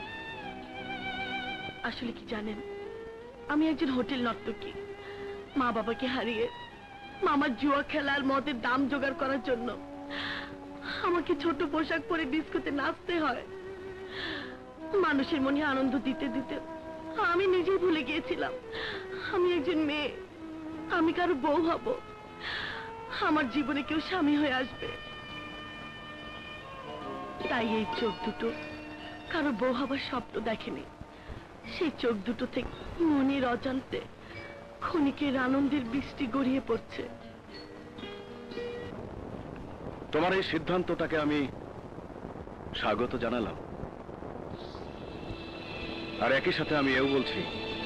আসলে কি জানেন, আমি একজন হোটেল নর্তকী। মা বাবাকে হারিয়ে মামার জুয়া খেলার মদের দাম জোগাড় করার জন্য আমাকে ছোট পোশাক পরে ডিস্কোতে নাচতে হয়। মানুষের মনে আনন্দ দিতে দিতে আমি নিজেই ভুলে গিয়েছিলাম আমি একজন মেয়ে, আমি কারো বউ হব, আমার জীবনে কেউ স্বামী হয়ে আসবে। তাই এই চোখ দুটো কারো বউ হবার স্বপ্ন দেখেনি। সেই চোখ দুটো থেকে মনের অজান্তে ক্ষণিকের আনন্দের বৃষ্টি গড়িয়ে পড়ছে। তোমার এই সিদ্ধান্তটাকে আমি স্বাগত জানালাম, আর একই সাথে আমি এও বলছি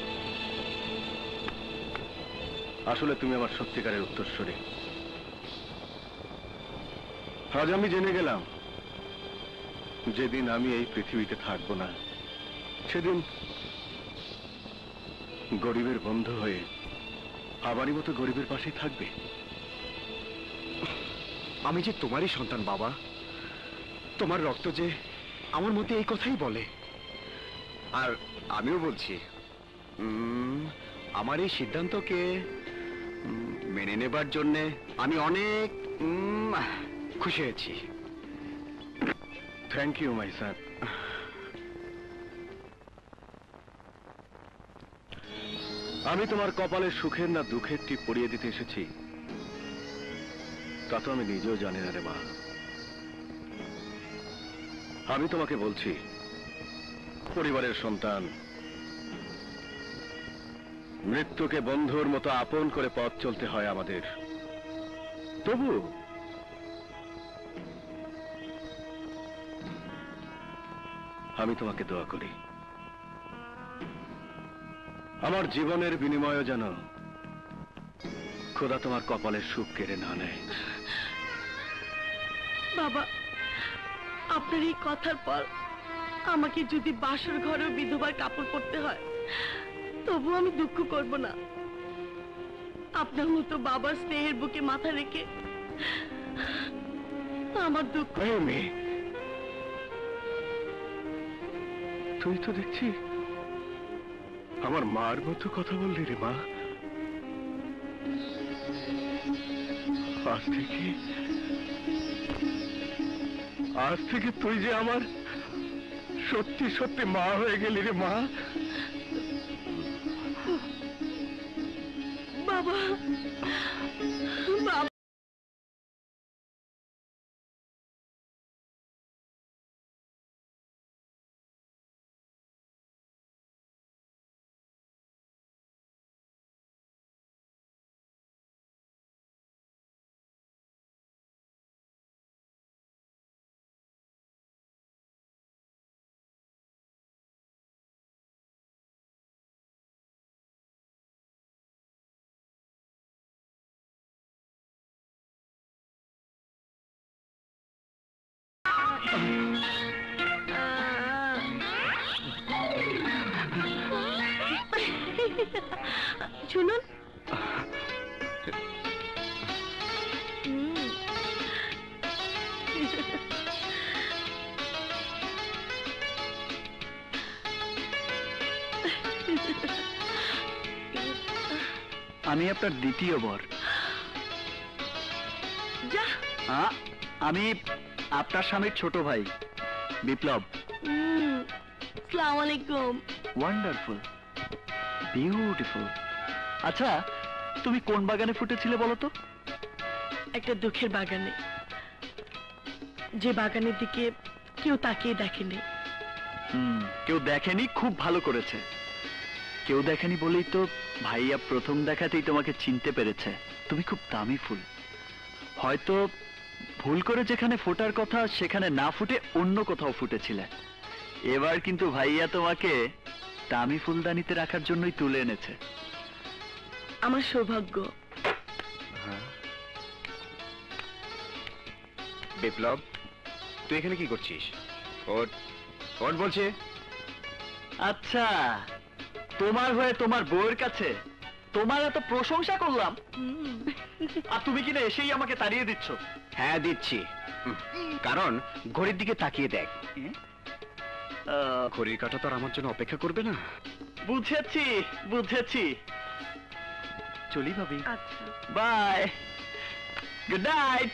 আসলে তুমি আমার সত্যিকারের উত্তরসূরি। আজ আমি জেনে গেলাম যেদিন আমি এই পৃথিবীতে থাকবো না, সেদিন গরিবের বন্ধু হয়ে আমারই মতো গরিবের পাশেই থাকবে। আমি যে তোমারই সন্তান বাবা, তোমার রক্ত যে আমার মধ্যে এই কথাই বলে। আর আমিও বলছি উম, আমার এই সিদ্ধান্তকে উম, মেনে নেবার জন্যে আমি অনেক উম, খুশি হয়েছি। Thank you my son. আমি তোমার কপালে সুখের না দুঃখের টিপ পরিয়ে দিতে এসেছি তা তো আমি নিজেও জানি না রে মা। আমি তোমাকে বলছি, পরিবারের সন্তান মৃত্যুকে বন্ধুর মতো আপন করে পথ চলতে হয় আমাদের। তবু আমি তোমাকে দোয়া করি আমার জীবনের বিনিময়ে যেন খোদা তোমার কপালের সুখ কেড়ে না নেয়। বাবা, আপনার এই কথার পর আমাকে যদি বাসর ঘরেও বিধবার কাপড় পরতে হয় তবু আমি দুঃখ করব না। আপনার মতো বাবার স্নেহের বুকে মাথা রেখে আমার দুঃখ। এই মেয়ে, তুই তো দেখছি আমার মার মতো কথা বললি রে মা। আজ থেকে আজ থেকে তুই যে আমার সত্যি সত্যি মা হয়ে গেলি রে মা। বাবা, বাবা। শুনুন, আমি আপনার দ্বিতীয় বর। যা। আ, আমি আপনার স্বামীর ছোট ভাই বিপ্লব। আসসালামু আলাইকুম। Wonderful, beautiful. আচ্ছা, তুমি কোন বাগানে ফুটেছিলে বলো তো? একটা দুঃখের বাগানে, যে বাগানের দিকে কেউ তাকিয়ে দেখেনি। হুম, কেউ দেখেনি, খুব ভালো করেছে। কেউ দেখেনি বলেই তো ভাইয়া প্রথম দেখাতেই তোমাকে চিনতে পেরেছে। তুমি খুব দামি ফুল। হয়তো ভুল করে যেখানে ফোটার কথা সেখানে না ফুটে অন্য কোথাও ফুটেছিলে। এবার কিন্তু ভাইয়া তোমাকে দামি ফুলদানিতে রাখার জন্যই তুলে এনেছে। আমার সৌভাগ্য। বিপ্লব, তুই এখানে কি করছিস? ওট ওট বলছে। আচ্ছা, তোমার হয়ে তোমার বউয়ের কাছে তোমার এত প্রশংসা করলাম, আর তুমি কিনা এসেই আমাকে তাড়িয়ে দিচ্ছ। হ্যাঁ দিচ্ছি, কারণ ঘড়ির দিকে তাকিয়ে দেখ। আহ, ঘড়ির কাঁটা তো আর আমার জন্য অপেক্ষা করবে না। বুঝেছি বুঝেছি। চলি ভাবি। আচ্ছা, বাই, গুড নাইট।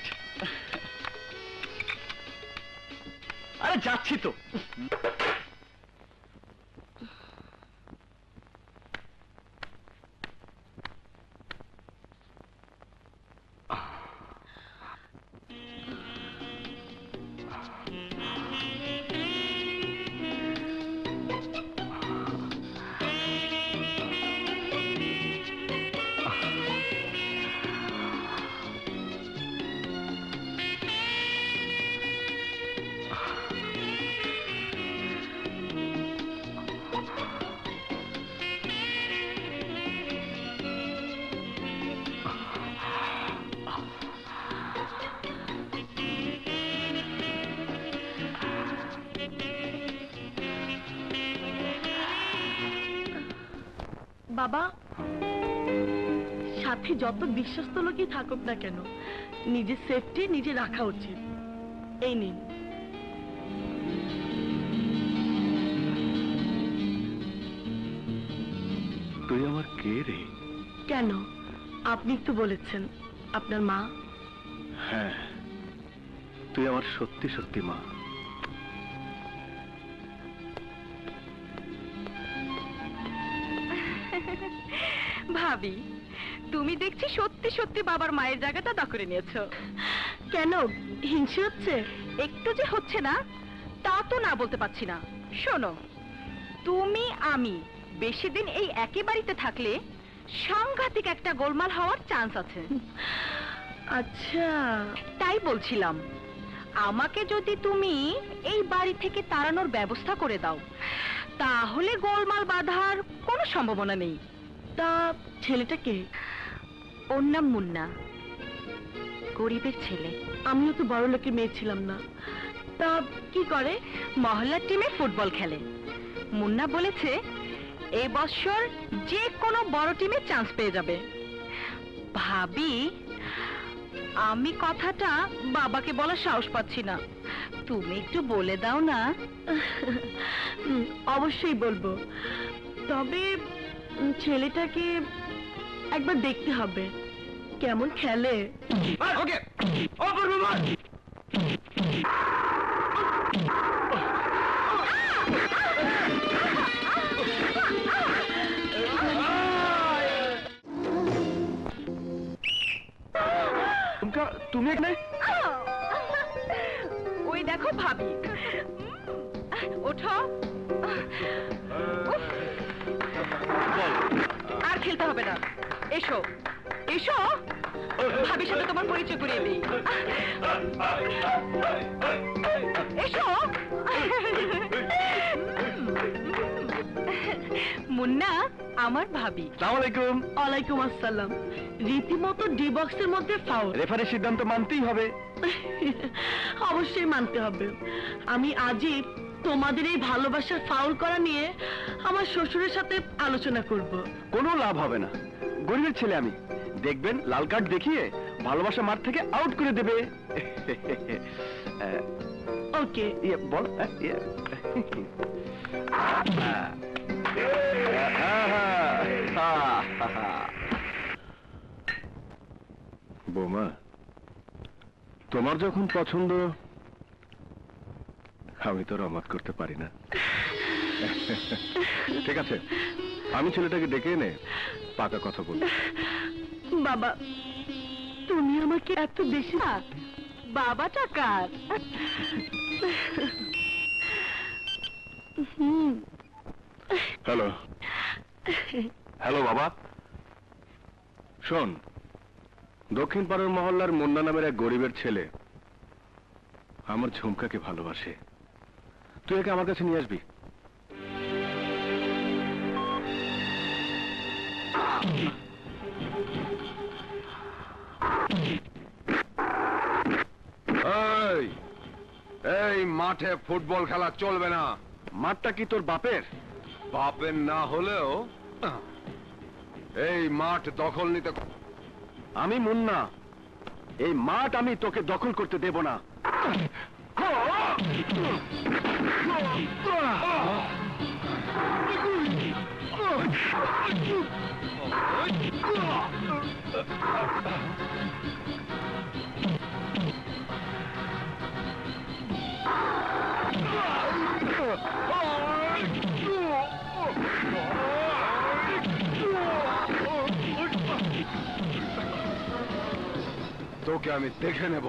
আরে যাচ্ছি তো। বাবা, সাথে যত বিশ্বস্ত লোকই থাকুক না কেন, নিজের সেফটি নিজে রাখা উচিত। এই নিন। তুই আমার কে রে? কেন, আপনি তো বলেছেন আপনার মা। হ্যাঁ, তুই আমার সত্যি সত্যি মা। ভাবি, তুমি দেখছি সত্যি সত্যি বাবার মায়ের জায়গাটা দখলে নিয়েছো। কেন, হিংসে হচ্ছে? একটু যে হচ্ছে না তা তো না বলতে পারছি না। শোনো, তুমি আমি বেশি দিন এই একই বাড়িতে থাকলে সাংঘাতিক একটা গোলমাল হওয়ার চান্স আছে। আচ্ছা, তাই বলছিলাম, আমাকে যদি তুমি এই বাড়ি থেকে তাড়ানোর ব্যবস্থা করে দাও তাহলে গোলমাল বাঁধার কোনো সম্ভাবনা নেই। তা ছেলেটা কে? ওর নাম মুন্না, গরিবের ছেলে। আমিও তো বড় লোকের মেয়ে ছিলাম না। তা কি করে? মহল্লার টিমে ফুটবল খেলে। মুন্না বলেছে এই বছর যে কোনো বড় টিমে চান্স পেয়ে যাবে। ভাবি, আমি কথাটা বাবাকে বলার সাহস পাচ্ছি না, তুমি একটু বলে দাও না। অবশ্যই বলবো, তবে ছেলেটাকে একবার দেখতে হবে কেমন খেলে। ওকে, অপূর্ব মার। তুমি এখানে? ওই দেখো ভাবি। ওঠো। আর খেলতে হবে না, এসো এসো, ভাবির সাথে তোমার পরিচয় করিয়ে দিই। এসো। মুন্না, আমার ভাবি। আসসালামু আলাইকুম। ওয়ালাইকুম আসসালাম। রীতিমতো ডি বক্সের মধ্যে ফাউল। রেফারির সিদ্ধান্ত মানতেই হবে। অবশ্যই মানতে হবে। আমি আজই তোমাদের এই ভালোবাসার ফাউল করা নিয়ে আমার শ্বশুরের সাথে আলোচনা করব। কোনো লাভ হবে না, গরিবের ছেলে আমি। দেখবেন লাল কার্ড দেখিয়ে ভালোবাসা মাঠ থেকে আউট করে দেবে। ওকে। ইয়ে বল। ইয়ে। বৌমা, তোমার যখন পছন্দ আমি তো রমাত করতে পারি না। ঠিক আছে, আমি ছেলেটাকে ডেকে এনে পাকা কথা বলবো। বাবা, তুমি আমাকে এত বেশি না। বাবাটা কার? হ্যালো হ্যালো বাবা, শোন, দক্ষিণ পাড়ার মহল্লার মুন্না নামের এক গরিবের ছেলে আমার ঝুমকাকে ভালোবাসে। তুই একে আমার কাছে নিয়ে আসবি। এই এই মাঠে ফুটবল খেলা চলবে না। মাঠটা কি তোর বাপের? বাপের না হলেও এই মাঠ দখল নিতে। আমি মুন্না, এই মাঠ আমি তোকে দখল করতে দেব না। তোকে আমি দেখে নেব।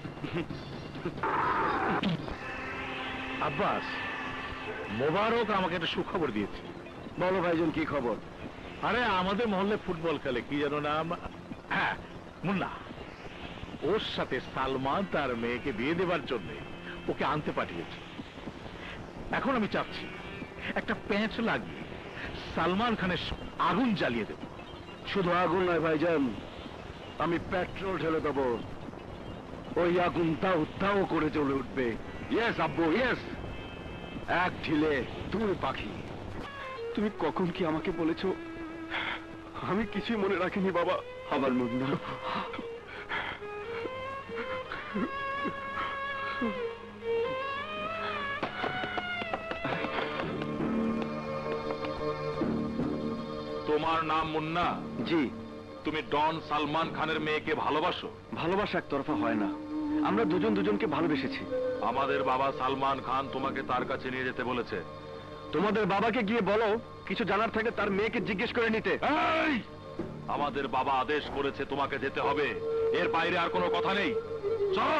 আব্বাস, মোবারক আমাকে একটা সুখবর দিয়েছে। বলো ভাইজন, কি খবর? আরে আমাদের মহল্লে ফুটবল খেলে, কি যেন নাম? হ্যাঁ, মুন্না। ওর সাথে সালমান তার মেয়েকে বিয়ে দেবার জন্য ওকে আনতে পাঠিয়েছে। এখন আমি চাচ্ছি একটা প্যাঁচ লাগিয়ে সালমান খানের আগুন জ্বালিয়ে দেব। শুধু আগুন নয় ভাইজান, আমি পেট্রোল ঢেলে দেবো। ওই আগুন তাও তাও করে চলে উঠবে। ইয়েস আব্বু, ইয়েস। এক ঢিলে দুই পাখি। তুমি কখন কি আমাকে বলেছো আমি কিছুই মনে রাখিনি বাবা। আমার মুন্না, তোমার নাম মুন্না? জি। তুমি ডন সালমান খানের মেয়েকে ভালোবাসো? ভালোবাসা একতরফা হয় না, আমরা দুজন দুজনকে ভালোবেসেছি। আমাদের বাবা সালমান খান তোমাকে তার কাছে নিয়ে যেতে বলেছে। তোমাদের বাবাকে গিয়ে বলো কিছু জানার থাকে তার মেয়েকে জিজ্ঞেস করে নিতে। এই! আমাদের বাবা আদেশ করেছে তোমাকে যেতে হবে, এর বাইরে আর কোনো কথা নেই। চলো।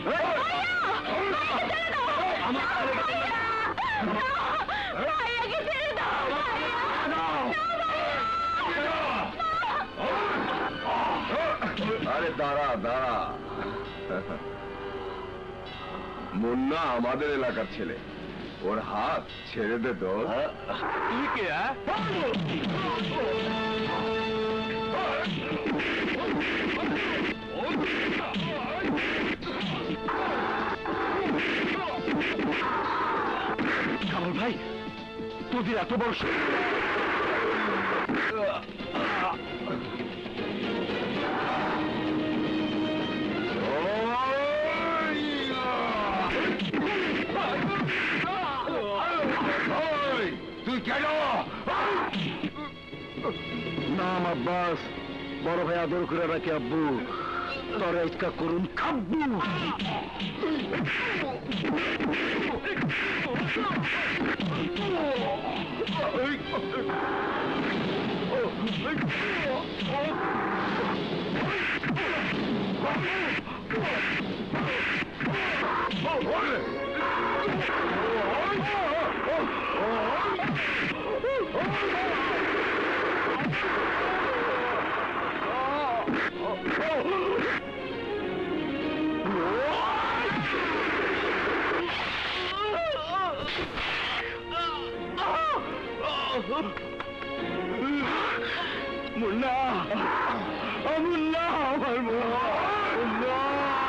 আরে দাঁড়া দাঁড়া, মুন্না আমাদের এলাকার ছেলে, ওর হাত ছেড়ে দে তো। তুই কে? কামাল ভাই, তোদের এত বড় তুই কেন? নাম আব্বাস, বড় ভাই আদর করে রাখে আব্বু। তোরা ইচ্ছা করুন খাব্বু। মুন্না মুন্না আমার মুন্না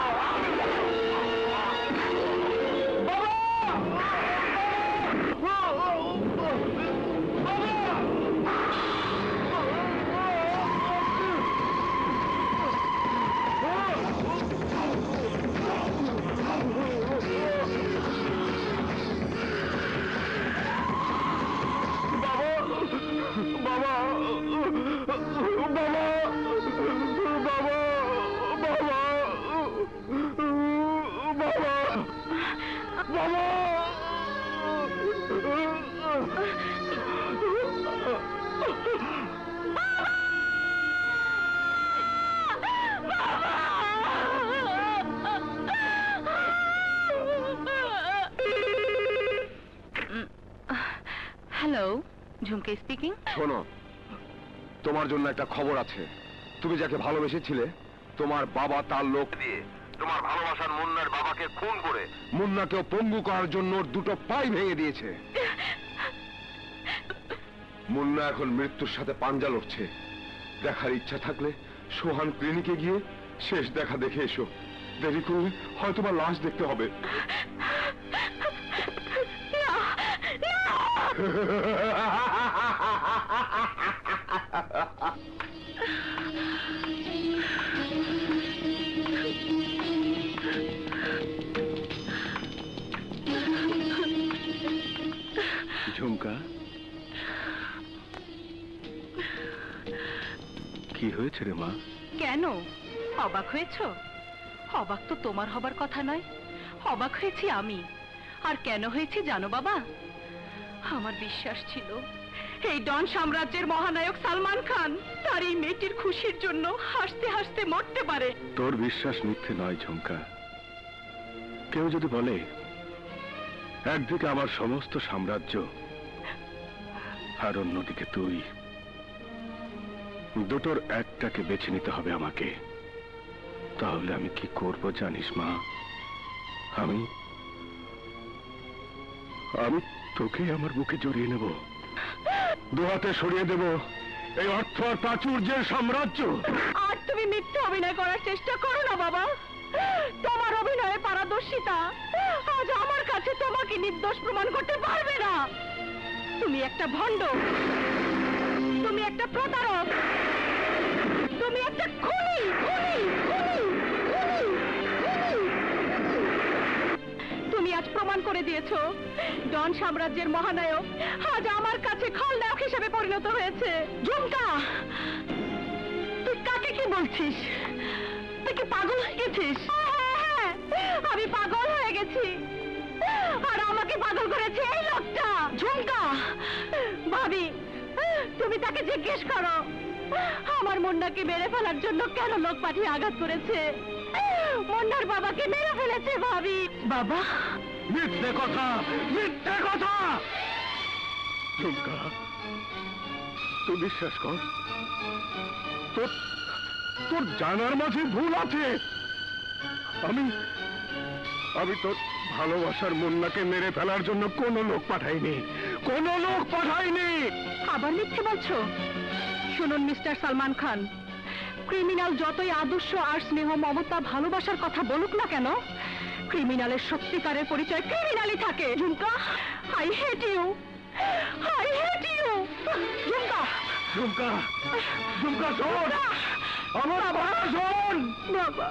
হ্যালো, ঝুমকে স্পিকিং। শোনো, তোমার জন্য একটা খবর আছে। তুমি যাকে ভালোবেসেছিলে, তোমার বাবা তার লোক দিয়ে তোমার ভালোবাসার মুন্নার বাবাকে খুন করে মুন্নাকেও পঙ্গু করার জন্য ওর দুটো পাই ভেঙে দিয়েছে। মুন্না এখন মৃত্যুর সাথে পাঞ্জা লড়ছে। দেখার ইচ্ছা থাকলে সোহান ক্লিনিকে গিয়ে শেষ দেখা দেখে এসো। দেরি করলে হয়তো বা লাশ দেখতে হবে। ঝুমকা, কি হয়েছে রে মা? কেন অবাক হয়েছো? অবাক তো তোমার হবার কথা নয়, অবাক হয়েছি আমি। আর কেন হয়েছি জানো বাবা? আমার বিশ্বাস ছিল এই ডন সাম্রাজ্যের মহানায়ক সালমান খান তার এই মেয়েটির খুশির জন্য হাসতে হাসতে মরতে পারে। তোর বিশ্বাস মিথ্যে নয় ঝুমকা। কেউ যদি বলে একদিকে আমার সমস্ত সাম্রাজ্য আর অন্যদিকে তুই, দুটোর একটাকে বেছে নিতে হবে আমাকে, তাহলে আমি কি করব জানিস মা? আমি আমি তোকে আমার বুকে জড়িয়ে নেব, দুহাতে সরিয়ে দেব এই অর্থ আর প্রাচুর্যের সাম্রাজ্য। আর তুমি মিথ্যে অভিনয় করার চেষ্টা করো না বাবা। তোমার অভিনয়ে পারদর্শিতা আজ আমার কাছে তোমাকে নির্দোষ প্রমাণ করতে পারবে না। তুমি একটা ভণ্ড, তুমি একটা প্রতারক, তুমি একটা খুনি, খুনি, খুনি, খুনি, খুনি। তুমি আজ প্রমাণ করে দিয়েছো ডন সাম্রাজ্যের মহানায়ক আজ আমার কাছে খলনায়ক হিসেবে পরিণত হয়েছে। ঝুমকা, তুই কাকে কি বলছিস? তুই কি পাগল হয়ে গেছিস? হ্যাঁ, আমি পাগল হয়ে গেছি। আর আমাকে পাগল করেছে এই লোকটা ঝুমকা। ভাবি, তুমি তাকে জিজ্ঞেস করো আমার মুন্নাকে মেরে ফেলার জন্য কেন লোক পাঠিয়ে আঘাত করেছে। মুন্নার বাবাকে মেরে ফেলেছে ভাবি। বাবা? মিথ্যে কথা, মিথ্যে কথা। ঝুমকা, তুই বিশ্বাস কর, তোর তোর জানার মাঝে ভুল আছে। আমি আমি তোর ভালোবাসার মুন্নাকে মেরে ফেলার জন্য কোনো লোক পাঠাইনি, কোনো লোক পাঠাইনি। আবার মিথ্যে বলছো? শুনুন মিস্টার সালমান খান, ক্রিমিনাল যতই আদর্শ আর স্নেহ মমতা ভালোবাসার কথা বলুক না কেন, ক্রিমিনালের সত্যিকারের পরিচয় ক্রিমিনালই থাকে। Jhumka, I hate you, I hate you. Jhumka, Jhumka, Jhumka শোন, আমার কথা শোন। বাবা,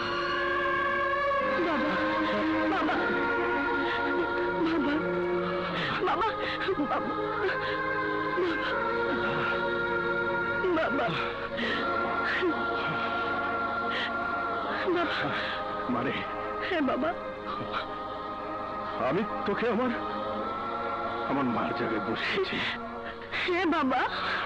বাবা, বাবা, বাবা, বাবা, বাবা, বাবা, বাবা। মানে হ্যাঁ বাবা, আমি তোকে আমার আমার মার জায়গায় বসিয়েছি। হ্যাঁ বাবা।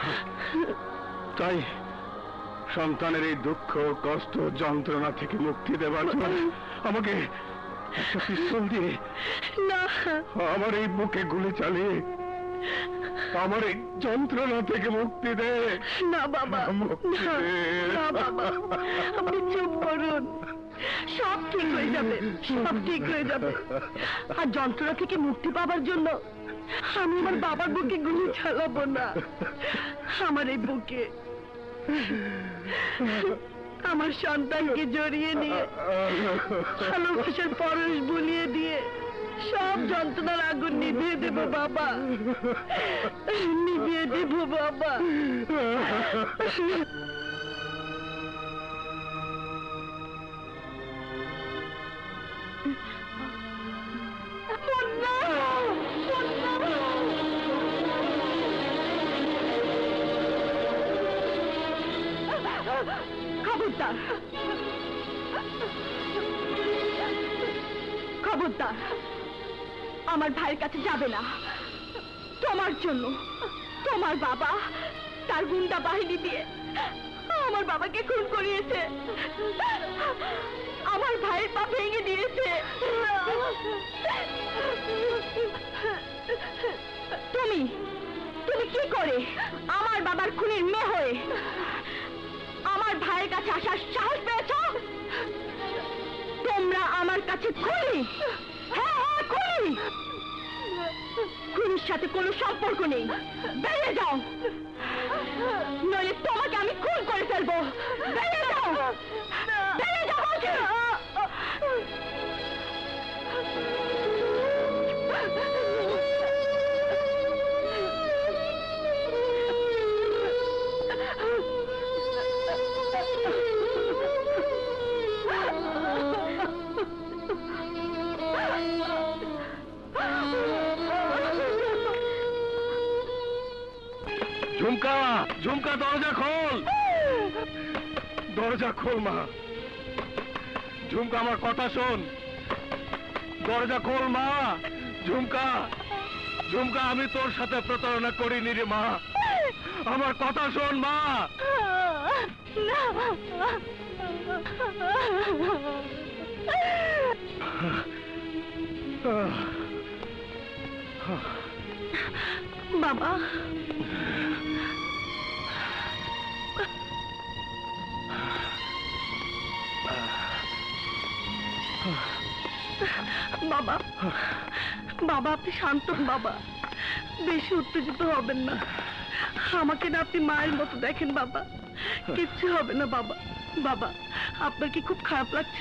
তাই সন্তানের এই দুঃখ, কষ্ট, যন্ত্রণা থেকে মুক্তি দেবার জন্য আমাকে একটা পিস্তল দিয়ে না, আমার এই বুকে গুলি চালিয়ে আমার এই যন্ত্রণা থেকে মুক্তি দে। না বাবা, মুক্তি না, দে। না বাবা, আপনি চুপ করুন। সব ঠিক হয়ে যাবে, সব ঠিক হয়ে যাবে। আর যন্ত্রণা থেকে মুক্তি পাবার জন্য আমি আমার বাবার বুকে গুলি চালাবো না। আমার এই বুকে আমার সন্তানকে জড়িয়ে নিয়ে ভালোবাসার পরশ বুলিয়ে দিয়ে সব যন্ত্রণার আগুন নিভিয়ে দেব বাবা, নিভিয়ে দেব বাবা। খবরদার, খবরদার আমার ভাইয়ের কাছে যাবে না। তোমার জন্য তোমার বাবা তার গুন্ডা বাহিনী দিয়ে আমার বাবাকে খুন করিয়েছে, আমার ভাইয়ের পা ভেঙে দিয়েছে। তুমি তুমি কি করে আমার বাবার খুনের মেয়ে হয়ে আমার ভাইয়ের কাছে আসার সাহস পেয়েছ? তোমরা আমার কাছে খুনি, হ্যাঁ হ্যাঁ খুনি। খুনির সাথে কোনো সম্পর্ক নেই, বেরিয়ে যাও, নইলে তোমাকে আমি খুন করে ফেলবো। বেরিয়ে যাও, বেরিয়ে যাও বলছি। ঝুমকা, ঝুমকা দরজা খোল, দরজা খোল মা। ঝুমকা আমার কথা শোন, দরজা খোল মা। ঝুমকা, ঝুমকা আমি তোর সাথে প্রতারণা করিনি রে মা, আমার কথা শোন মা। বাবা, বাবা, বাবা আপনি শান্ত হন বাবা, বেশি উত্তেজিত হবেন না। আমাকে না আপনি মায়ের মতো দেখেন বাবা, কিচ্ছু হবে না বাবা। বাবা আপনার কি খুব খারাপ লাগছে?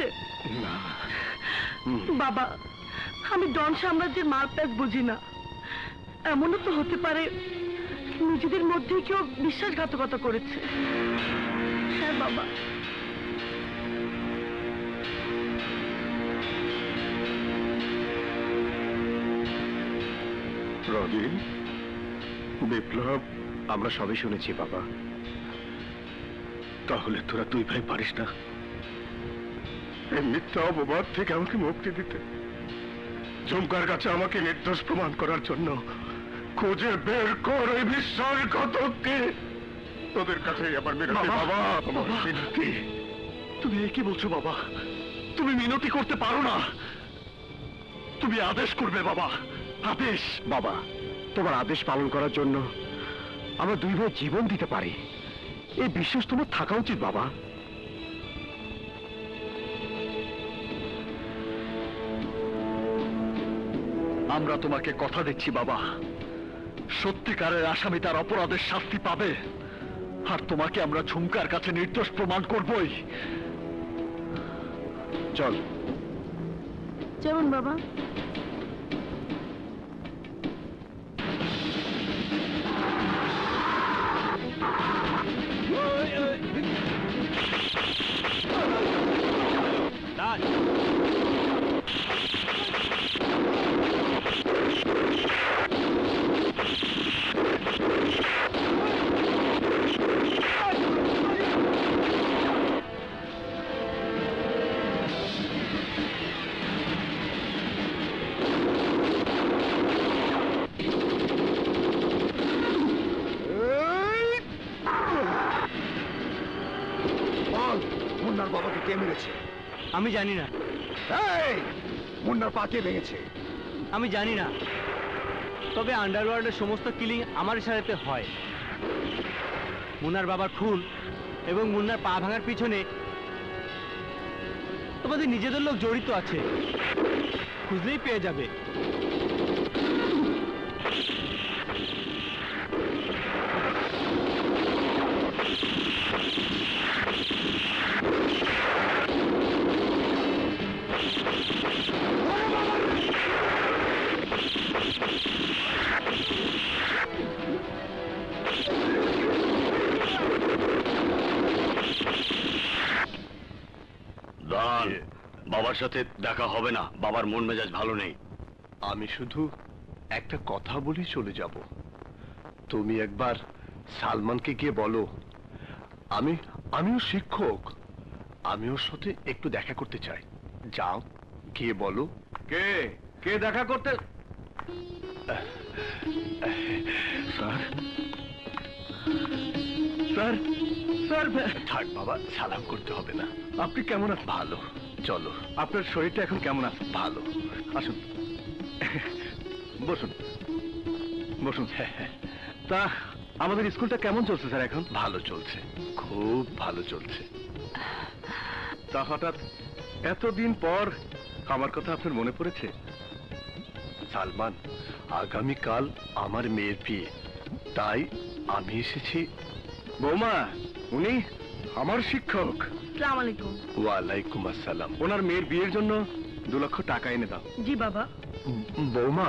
বাবা আমি ডন সাম্রাজ্যের মারপ্যাচ বুঝি না, এমনও তো হতে পারে নিজেদের মধ্যে কেউ বিশ্বাসঘাতকতা করেছে। হ্যাঁ বাবা। রবিন, বিপ্লব, আমরা সবই শুনেছি বাবা। তাহলে তোরা দুই ভাই পারিস না এই মিথ্যা অপবাদ থেকে আমাকে মুক্তি দিতে? ঝুমকার কাছে আমাকে নির্দোষ প্রমাণ করার জন্য খুঁজে বের কর এই বিশ্বাসঘাতককে। তোদের কাছে আমার মিনতি বাবা, আমার মিনতি। তুমি কি বলছো বাবা? তুমি মিনতি করতে পারো না, তুমি আদেশ করবে বাবা, আদেশ। বাবা তোমার আদেশ পালন করার জন্য আমরা দুই ভাই জীবন দিতে পারি, এই বিশ্বাস তোমার থাকা উচিত বাবা। আমরা তোমাকে কথা দিচ্ছি বাবা, সত্যিকারের আসামি তার অপরাধের শাস্তি পাবে, আর তোমাকে আমরা ঝুমকার কাছে নির্দোষ প্রমাণ করবই। চল। যেমন বাবা। মুন্নার বাবাকে কে মেরেছে? আমি জানি না। এই মুন্নার পা কে ভেঙেছে? আমি জানি না, তবে আন্ডারওয়ার্ল্ডের সমস্ত কিলিং আমার ইশারাতে হয়। মুন্নার বাবার খুন এবং মুন্নার পা ভাঙার পিছনে তোমাদের নিজেদের লোক জড়িত আছে, খুঁজলেই পেয়ে যাবে। দাঁড়ান, বাবার সাথে দেখা হবে না, বাবার মন মেজাজ ভালো নেই। আমি শুধু একটা কথা বলি চলে যাব। তুমি একবার সালমানকে গিয়ে বলো আমি আমিও শিক্ষক, আমি ওর সাথে একটু দেখা করতে চাই। যাও, গিয়ে বলো। কে কে দেখা করতে? স্যার স্যার স্যার থাক বাবা, সালাম করতে হবে না। আপনি কেমন আছেন? ভালো, চলো। আপনার শরীরটা এখন কেমন আছে? ভালো। আসুন, বসুন বসুন। হ্যাঁ হ্যাঁ, তা আমাদের স্কুলটা কেমন চলছে স্যার এখন? ভালো চলছে, খুব ভালো চলছে। তা হঠাৎ এতদিন পর আমার কথা আপনার মনে পড়েছে? সালমান, আগামীকাল আমার মেয়ের বিয়ে, তাই আমি এসেছি। বৌমা, উনি আমার শিক্ষক। আসসালামু আলাইকুম। ওয়ালাইকুম আসসালাম। ওনার মেয়ের বিয়ের জন্য দু লক্ষ টাকা এনে দাও। জি বাবা। বৌমা,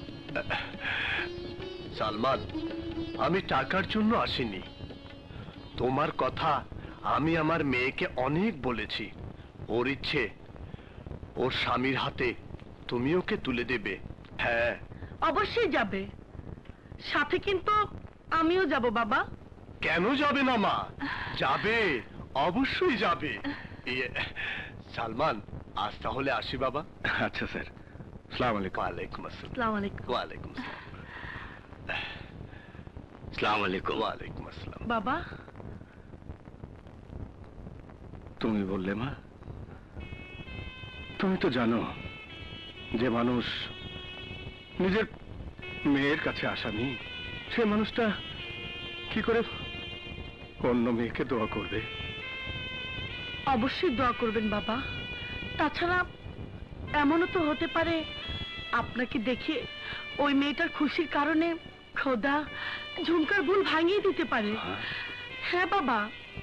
সালমান, আমি টাকার জন্য আসিনি। তোমার কথা আমি আমার মেয়েকে অনেক বলেছি। ওর ইচ্ছে ওর স্বামীর হাতে তুমি ওকে তুলে দেবে। হ্যাঁ, অবশ্যই যাবে, সাথে কিন্তু আমিও যাব বাবা। কেন যাবে না মা? যাবে, অবশ্যই যাবে। ইয়ে, সালমান, আজ তাহলে আসি বাবা। আচ্ছা স্যার, আসসালামু আলাইকুম। ওয়ালাইকুম আসসালাম। আসসালামু আলাইকুম। ওয়ালাইকুম আসসালাম। আসসালামু আলাইকুম। ওয়ালাইকুম আসসালাম। বাবা, তুমি বললে মা, তুমি তো জানো যে মানুষ নিজের মেয়ের কাছে আসামি, সে মানুষটা কি করে অন্য মেয়েকে দোয়া করবে? অবশ্যই দোয়া করবেন বাবা। তাছাড়া এমনও তো হতে পারে আপনাকে দেখে ওই মেয়েটার খুশির কারণে খোদা ঝুমকার ভুল ভাঙিয়ে দিতে পারে। হ্যাঁ বাবা।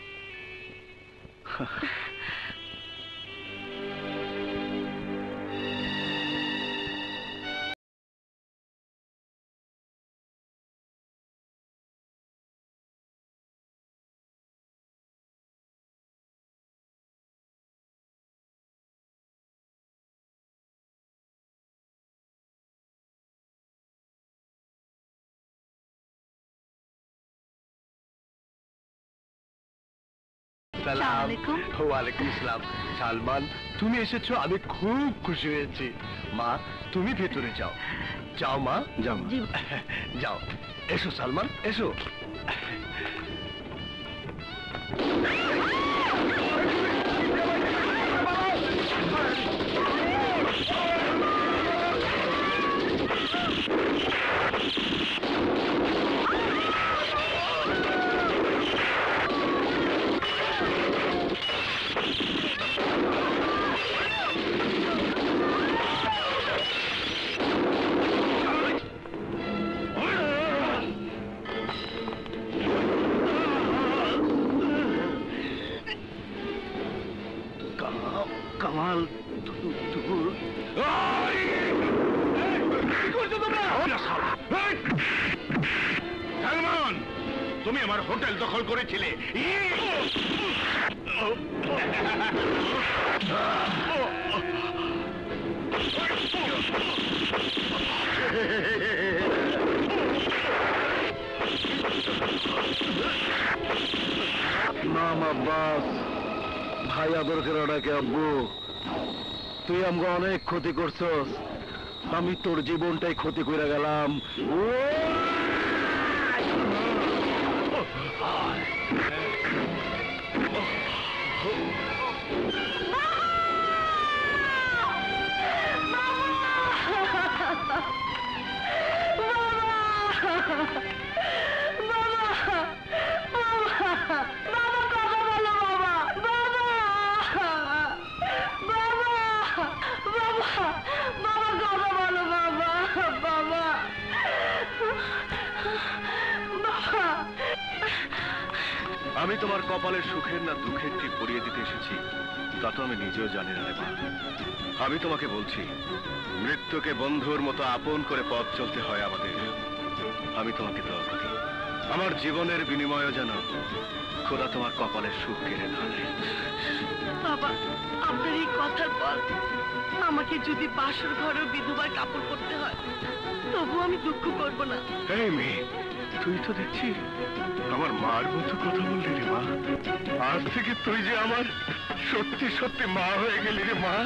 সালাম। ওয়ালাইকুম আসসালাম। সালমান, তুমি এসেছো, আমি খুব খুশি হয়েছি। মা, তুমি ভেতরে যাও। যাও মা, যাও মা। যাও। এসো সালমান, এসো। কামাল, সালমান, তুমি আমার হোটেল দখল করেছিলে। নাম আব্বাস, ভাই আদর করে ওটাকে আব্বু। তুই আমাকে অনেক ক্ষতি করছস, আমি তোর জীবনটাই ক্ষতি করে গেলাম। আমি তোমার কপালের সুখের না দুঃখের টিপ পরিয়ে দিতে এসেছি তা তো আমি নিজেও জানি না রে মা। আমি তোমাকে বলছি, মৃত্যুকে বন্ধুর মতো আপন করে পথ চলতে হয় আমাদের। আমি তোমাকে দোয়া করি, আমার জীবনের বিনিময়ে যেন খোদা তোমার কপালের সুখ কেড়ে না নেয়। বাবা, আপনার এই কথার পর আমাকে যদি বাসর ঘরেও বিধবার কাপড় পরতে হয় তবু আমি দুঃখ করব না। এই মেয়ে, তুই তো দেখছি আমার মার মতো কথা বললি রে মা। আজ থেকে তুই যে আমার সত্যি সত্যি মা হয়ে গেলি রে মা।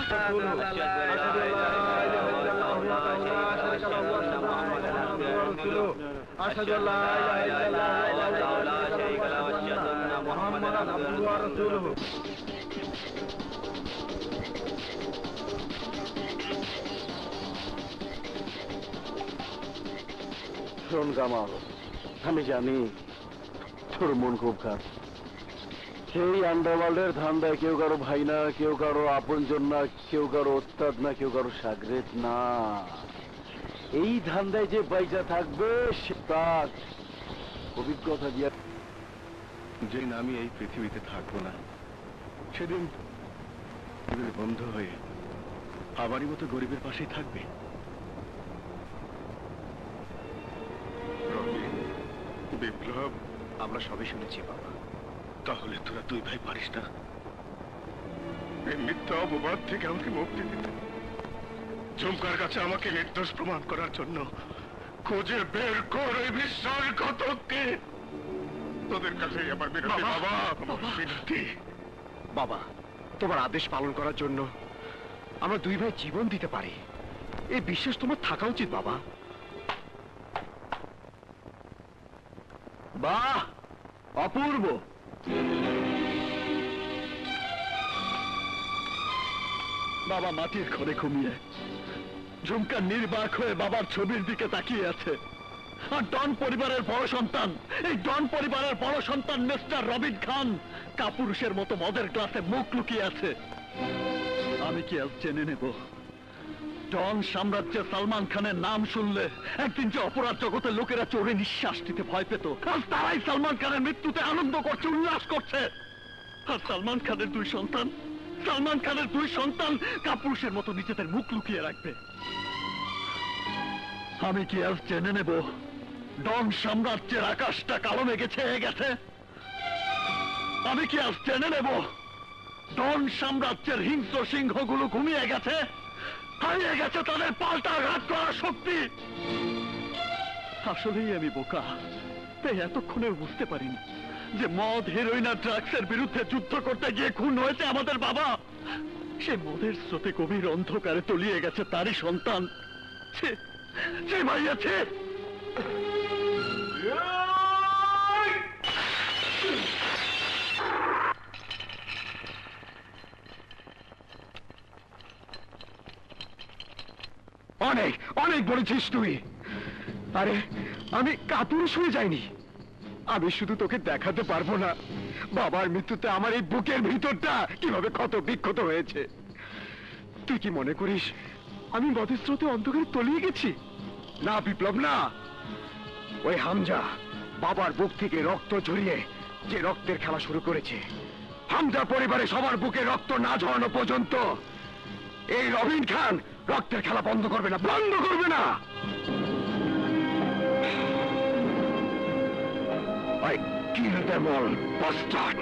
শোন কামাল, আমি জানি তোর মন খুব খারাপ। সেই আন্ডারওয়ার্ল্ডের ধান্দায় কেউ কারো ভাই না, কেউ কারো আপনজন না, কেউ কারো ওস্তাদ না, কেউ কারো সাগরেদ না। এই ধান্দায় যে পয়সা থাকবে সে তার অভিজ্ঞতা দিয়ে। যেদিন আমি এই পৃথিবীতে থাকবো না সেদিন বন্ধু হয়ে আমারই মতো গরিবের পাশেই থাকবে। বিপ্লব, আমরা সবই শুনেছি বাবা। তাহলে তোরা দুই ভাই পারিস না এই মিথ্যা অপবাদ থেকে আমাকে মুক্তি দিতে? ঝুমকার কাছে আমাকে নির্দোষ প্রমাণ করার জন্য খুঁজে বের কর এই বিশ্বাসঘাতককে। তোদের কাছে আমার বিনতি বাবা, আমার বিনতি। বাবা, তোমার আদেশ পালন করার জন্য আমরা দুই ভাই জীবন দিতে পারি, এই বিশ্বাস তোমার থাকা উচিত বাবা। বাহ, অপূর্ব। বাবা মাটির ঘরে ঘুমিয়ে ঝুমকা নির্বাক হয়ে বাবার ছবির দিকে তাকিয়ে আছে। আর ডন পরিবারের বড় সন্তান, এই ডন পরিবারের বড় সন্তান মিস্টার রবিন খান কাপুরুষের মতো মদের গ্লাসে মুখ লুকিয়ে আছে। আমি কি আজ জেনে নেব ডন সাম্রাজ্যে সালমান খানের নাম শুনলে একদিন যে অপরাধ জগতের লোকেরা চোরে নিঃশ্বাস দিতে ভয় পেত, আজ তারাই সালমান খানের মৃত্যুতে আনন্দ করছে, উল্লাস করছে। আর সালমান খানের দুই সন্তান সালমান খানের দুই সন্তান কাপুরুষের মতো নিজেদের মুখ লুকিয়ে রাখবে। আমি কি আজ জেনে নেব ডন সাম্রাজ্যের আকাশটা কালো মেঘে ছেয়ে গেছে? আমি কি আজ জেনে নেব ডন সাম্রাজ্যের হিংস্র সিংহগুলো ঘুমিয়ে গেছে, হারিয়ে গেছে তাদের পাল্টা আঘাত করার শক্তি? আসলেই আমি বোকা, তাই এতক্ষণে বুঝতে পারিনি যে মদ, হেরোইন আর ড্রাগসের বিরুদ্ধে যুদ্ধ করতে গিয়ে খুন হয়েছে আমাদের বাবা। সে মদের স্রোতে গভীর অন্ধকারে তলিয়ে গেছে তারই সন্তান। সে মাইয়াছে। অনেক অনেক বলেছিস তুই। আরে আমি কাপুরুষ হয়ে যাইনি, আমি শুধু তোকে দেখাতে পারবো না বাবার মৃত্যুতে আমার এই বুকের ভিতরটা কিভাবে ক্ষত বিক্ষত হয়েছে। তুই কি মনে করিস আমি মদের স্রোতে অন্ধকারে তলিয়ে গেছি? না বিপ্লব, না। ওই হামজা বাবার বুক থেকে রক্ত ঝরিয়ে যে রক্তের খেলা শুরু করেছে, হামজা পরিবারে সবার বুকে রক্ত না ঝরানো পর্যন্ত এই রবিন খান রক্তের খেলা বন্ধ করবে না, বন্ধ করবে না। I kill them all, bastard!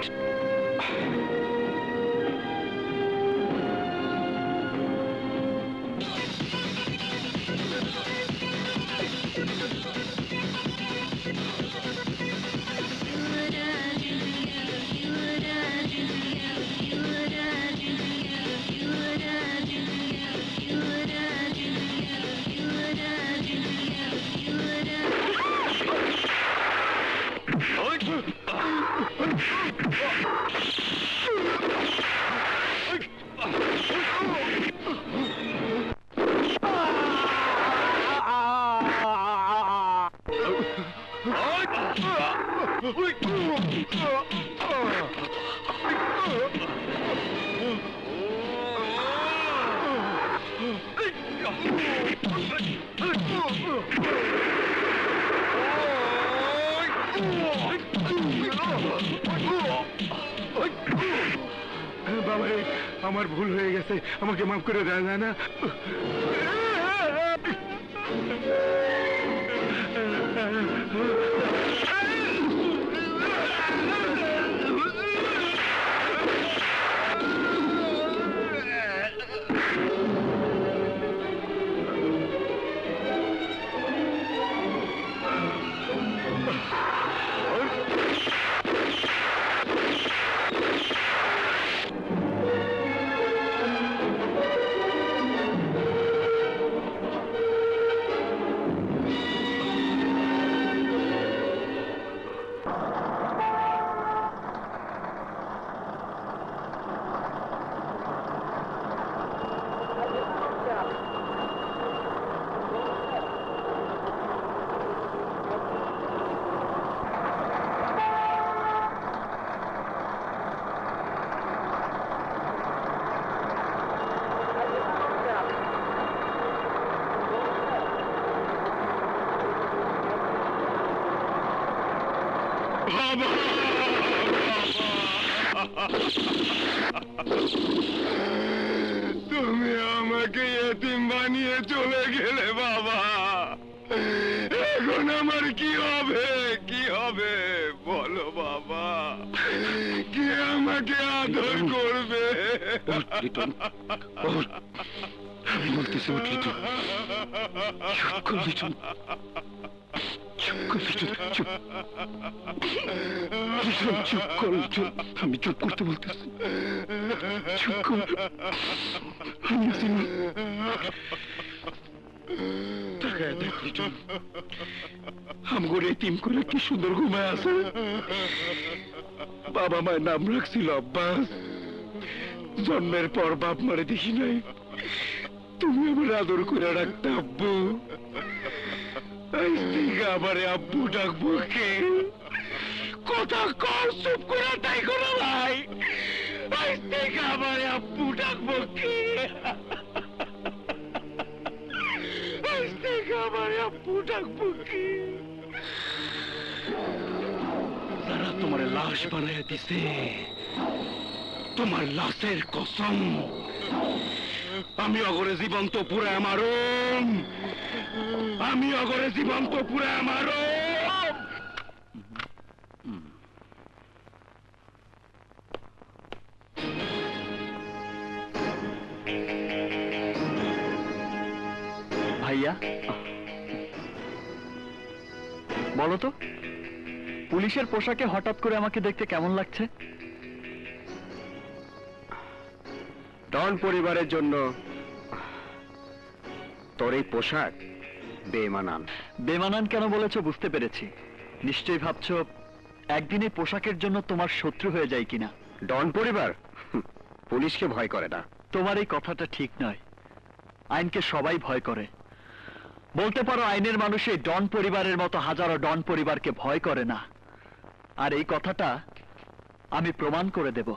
Oh! বাবা রে, আমার ভুল হয়ে গেছে, আমাকে মাফ করে দেয় না না। তুমি আমাকে এতিম বানিয়ে চলে গেলে বাবা, এখন আমার কি হবে, কি হবে বলো বাবা, কে আমাকে আদর করবে? আমি বলতেছি উঠ লিটন, চুপ কর লিটন, চুপ কর লিটন, চুপ লিটন, চুপ কর লিটন, আমি চুপ করতে বলতেছি, চুপ কর। আমি আছি না, তাকায় দেখ লিটন, আমগরে টিম করে কি সুন্দর ঘুমায় আছে। বাবা মায়ের নাম রাখছিল আব্বাস, জন্মের পর বাপ মারে দেখি নাই, তুমি আমার আদর করে রাখতে আব্বু, আমারে আব্বু ডাকবো কে? কথা কর, চুপ করে তাই করো ভাই, আজ থেকে আমারে আব্বু ডাকবো কে? আজ থেকে আমারে আব্বু ডাকবো কে? যারা তোমার লাশ বানাইয়া দিছে, তোমার লাশের কসম আমি অগরে জীবন্ত পুরা আমারও, আমি অগরে জীবন্ত পুরা আমারও। ভাইয়া বলো তো, পুলিশের পোশাকে হঠাৎ করে আমাকে দেখতে কেমন লাগছে? ডন পরিবারের জন্য তোর এই পোশাক বেমানান। বেমানান কেন বলেছো বুঝতে পেরেছি। নিশ্চয়ই ভাবছো একদিন এই পোশাকের জন্য তোমার শত্রু হয়ে যায় কিনা। ডন পরিবার পুলিশকে ভয় করে না। তোমার এই কথাটা ঠিক নয়। আইনকে সবাই ভয় করে। বলতে পারো আইনের মানুষ এই ডন পরিবারের মতো হাজারো ডন পরিবারকে ভয় করে না। আর এই কথাটা আমি প্রমাণ করে দেব।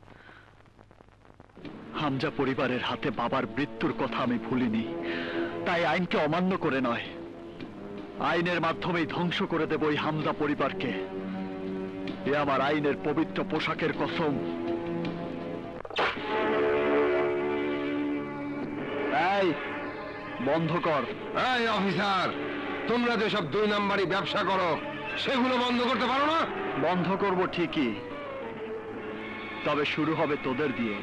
হামজা পরিবারের হাতে বাবার মৃত্যুর কথা আমি ভুলিনি, তাই আইনকে অমান্য করে নয়, আইনের মাধ্যমেই ধ্বংস করে দেব এই হামজা পরিবারকে। এ আমার আইনের পবিত্র পোশাকের কসম। এই বন্ধ কর। এই অফিসার, তোমরা যে সব দুই নাম্বারি ব্যবসা করো সেগুলো বন্ধ করতে পারো না? বন্ধ করব ঠিকই, তবে শুরু হবে তোদের দিয়ে।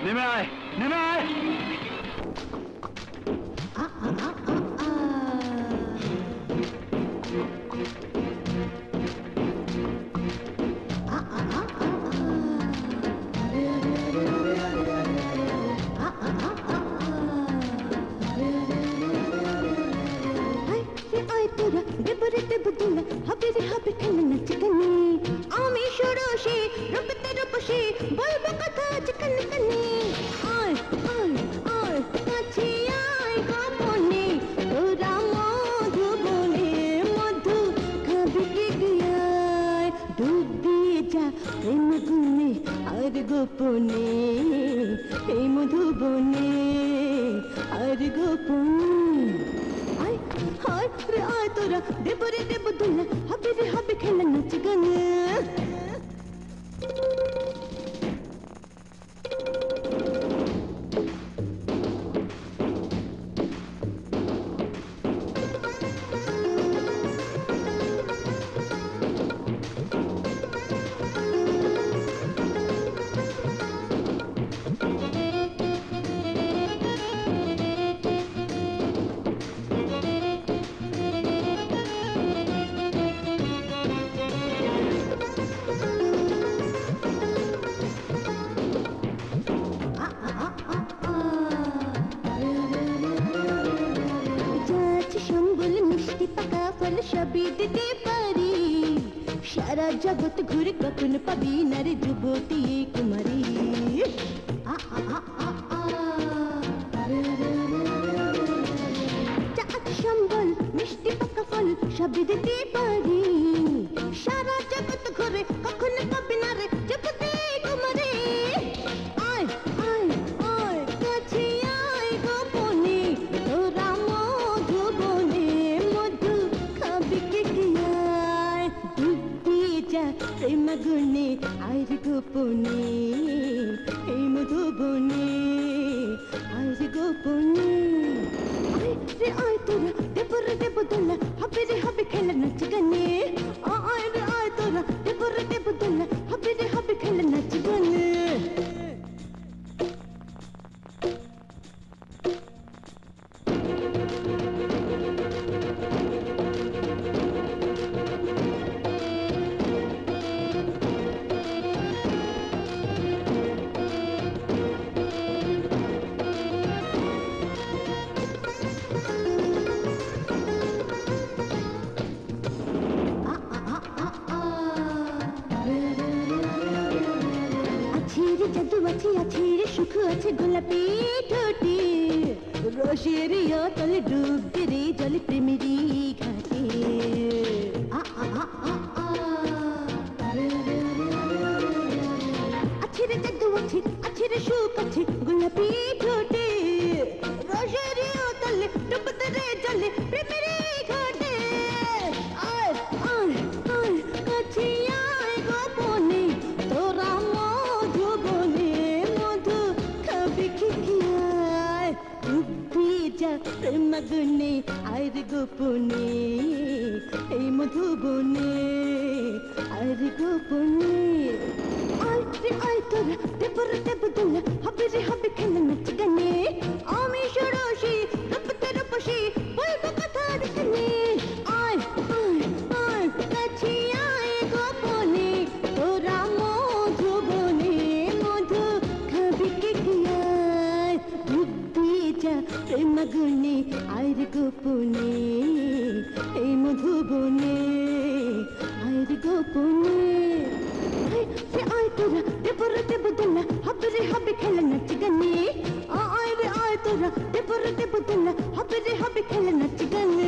নেমে আয়, নেমে আয়। আমি সরসে রূপতে রূপসে বলবো কথা চিকন কানে আয় আয় আয় কাছে আয় গোপনে তোরা মধু বনে মধু খাবি কে গিয়ায় ডুব দিয়ে যা প্রেম গুনে আর গোপনে এই মধু বনে আর গোপনে আয় হায় রে আয় তোরা দেব রে দেব দুলা হবে রে হবে খেলা নাচ গানে সবই দিতে পারি সারা জগৎ ঘুরে কখন পাবি না রে যুবতী কুমারী চাঁদ সম্বল মিষ্টি পাকা ফল সবই দিতে পারি সারা জগৎ ঘুরে কখন পাবি না রে যুবতী কুমারী আয় আয় আয় কাছে আয় গোপনে তোরা মধু বনে মধু খাবি কে গিয়ায় ডুবি যা প্রেম গুনে আর গোপনে এই মধু বনে আর গোপনে আয় রে আয় তোরা দেব রে দেব দোলা হবে রে হবে খেলা নাচ গানে আয় রে আয় তোরা দেব রে দেব দোলা হবে রে হবে খেলা নাচ গানে আছে আছে রে সুখ আছে গোলাপি ঠোঁটে রসের তলে ডুব দে রে জলে প্রেমেরই ঘাটে আছে রে জাদু আছে আছে রে সুখ আছে গোলাপি ঠোঁটে রসের তলে ডুব দে রে জলে প্রেমেরই ঘাটে আয় আয় আয় কাছে আয় গোপনে তোরা মধু বনে মধু খাবি কি আয় ডুবি যা প্রেম গুনে আর গোপনে এই মধু বনে আর গোপনে আয় রে আয় তোরা দেব রে দেব দোলা হবে রে হবে খেলা নাচ গানে আমি সরসে রূপতে রূপসে বলবো কথা দেখনে আয় আয় আয় কাছে আয় গোপনে তোরা মধু বনে মধু খাবি কে গিয়ায় ডুবি যা প্রেম গুনে আর গোপনে এই মধু বনে আর গোপনে আয় রে আয় তোরা দেব রে দেব দোলা হবে রে হবে খেলা নাচ গানে আয় রে আয় তোরা দেব রে দেব দোলা হবে রে হবে খেলা নাচ গানে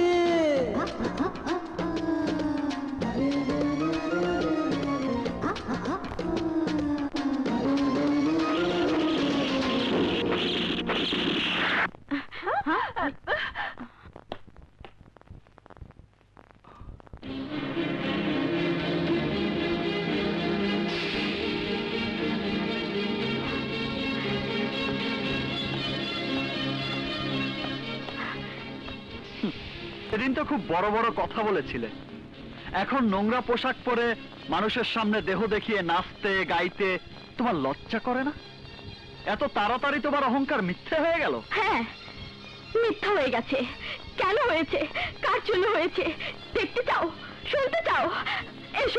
সেদিন তো খুব বড় বড় কথা বলেছিলে, এখন নোংরা পোশাক পরে মানুষের সামনে দেহ দেখিয়ে নাচতে গাইতে তোমার লজ্জা করে না? এত তাড়াতাড়ি তোমার অহংকার মিথ্যে হয়ে গেল? হ্যাঁ, মিথ্যা হয়ে গেছে। কেন হয়েছে, কার জন্য হয়েছে দেখতে চাও, শুনতে চাও? এসো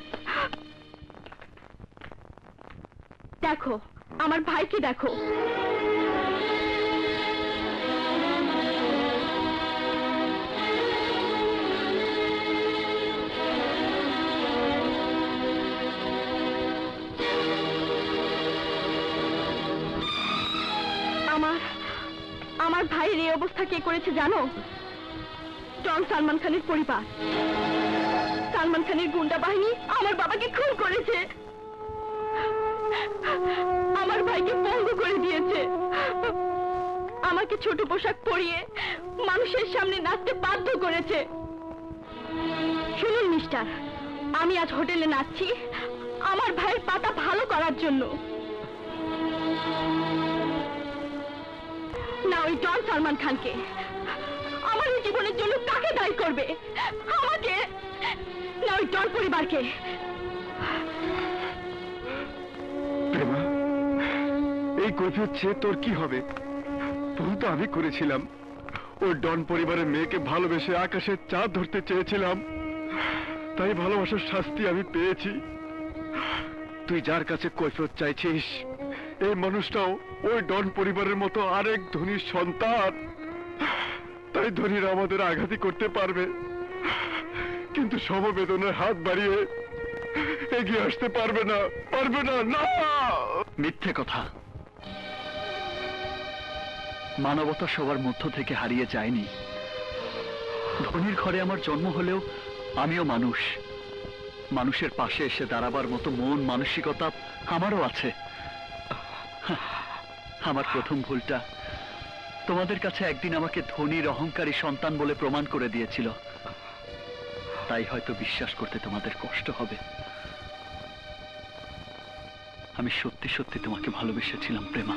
দেখো, আমার ভাইকে দেখো। আমার আমার ভাইয়ের এই অবস্থা কে করেছে জানো? ডন সালমান খানের পরিবার। সালমান খানের গুন্ডা বাহিনী আমার বাবাকে খুন করেছে, আমার ভাইকে পঙ্গু করে দিয়েছে, আমাকে ছোট পোশাক পরিয়ে মানুষের সামনে নাচতে বাধ্য করেছে। শুনুন মিস্টার, আমি আজ হোটেলে নাচছি আমার ভাইয়ের পাতা ভালো করার জন্য, না ওই ডন সালমান খানকে। আমার এই জীবনের জন্য কাকে দায়ী করবে? আমাকে, না ওই ডন পরিবারকে? প্রেমা, এই কৈফিয়ত চেয়ে তোর কি হবে? ভুল তো আমি করেছিলাম। ওই ডন পরিবারের মেয়েকে ভালোবেসে আকাশের চাঁদ ধরতে চেয়েছিলাম, তাই ভালোবাসার শাস্তি আমি পেয়েছি। তুই যার কাছে কৈফিয়ত চাইছিস, এই মানুষটাও ওই ডন পরিবারের মতো আরেক ধনীর সন্তান। তাই ধনীরা আমাদের আঘাতই করতে পারবে, কিন্তু সমবেদনার হাত বাড়িয়ে এগিয়ে আসতে পারবে না, পারবে না। না, মিথ্যে কথা। মানবতা সবার মধ্য থেকে হারিয়ে যায়নি। ধনীর ঘরে আমার জন্ম হলেও আমিও মানুষ। মানুষের পাশে এসে দাঁড়াবার মতো মন মানসিকতা আমারও আছে। আমার প্রথম ভুলটা তোমাদের কাছে একদিন আমাকে ধনীর অহংকারী সন্তান বলে প্রমাণ করে দিয়েছিল। তাই হয়তো বিশ্বাস করতে তোমাদের কষ্ট হবে। আমি সত্যি সত্যি তোমাকে ভালোবেসেছিলাম প্রেমা।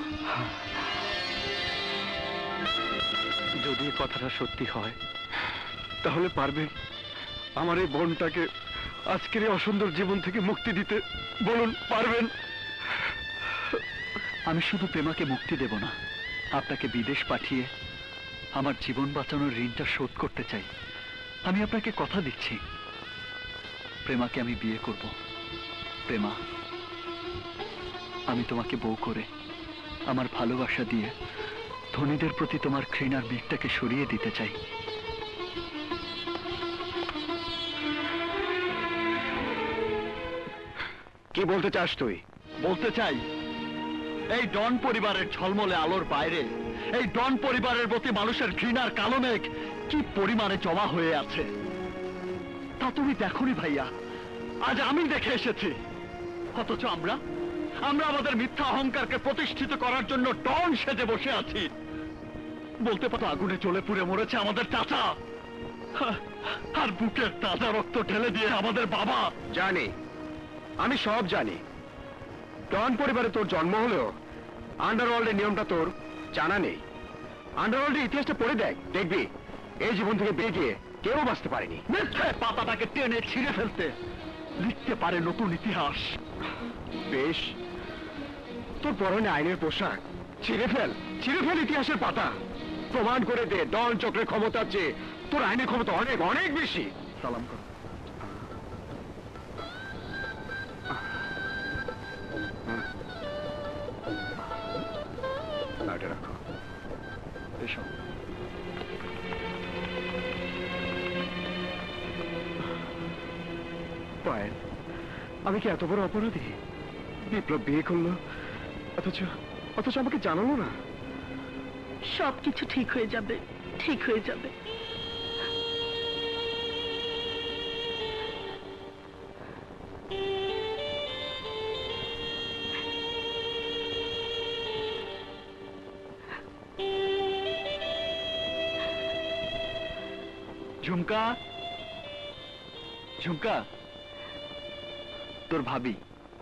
যদি কথাটা সত্যি হয় তাহলে পারবেন আমার এই বোনটাকে আজকের এই অসুন্দর জীবন থেকে মুক্তি দিতে? বলুন, পারবেন? আমি শুধু প্রেমাকে মুক্তি দেব না, আপনাকে বিদেশ পাঠিয়ে আমার জীবন বাঁচানোর ঋণটা শোধ করতে চাই। আমি আপনাকে কথা দিচ্ছি, প্রেমাকে আমি বিয়ে করব। প্রেমা, আমি তোমাকে বউ করে আমার ভালোবাসা দিয়ে ধনীদের প্রতি তোমার ঘৃণার মেঘটাকে সরিয়ে দিতে চাই। কি বলতে চাস তুই? বলতে চাই, এই ডন পরিবারের ঝলমলে আলোর বাইরে এই ডন পরিবারের প্রতি মানুষের ঘৃণার কালো মেঘ কি পরিমাণে জমা হয়ে আছে তা তুমি দেখোনি ভাইয়া, আজ আমি দেখে এসেছি। অথচ আমরা আমরা আমাদের মিথ্যা অহংকারকে প্রতিষ্ঠিত করার জন্য ডন সেজে বসে আছি। বলতে পারো আগুনে জ্বলে পুড়ে মরেছে আমাদের চাচা, আর বুকের তাজা রক্ত ঢেলে দিয়ে আমাদের বাবা। জানি, আমি সব জানি। ডন পরিবারে তোর জন্ম হলেও আন্ডারওয়ার্ল্ডের নিয়মটা তোর জানা নেই। আন্ডারওয়ার্ল্ডের ইতিহাসটা পড়ে দেখ, দেখবি এই জীবন থেকে বেরিয়ে কেউ বাঁচতে পারেনি। মিথ্যে পাতাটাকে টেনে ছিঁড়ে ফেলতে লিখতে পারে নতুন ইতিহাস। বেশ, তোর পরনে আইনের পোশাক, ছিঁড়ে ফেল, ছিঁড়ে ফেল ইতিহাসের পাতা। প্রমাণ করে দে ডন চক্রের ক্ষমতার চেয়ে তোর আইনের ক্ষমতা অনেক অনেক বেশি। সালাম করো। এটা রাখো। এসো। পায়েল, আমি কি এত বড় অপরাধী? বিপ্লব বিয়ে করলো অথচ অথচ আমাকে জানালো না। সবকিছু ঠিক হয়ে যাবে, ঠিক হয়ে যাবে। ঝুমকা, ঝুমকা, তোর ভাবি।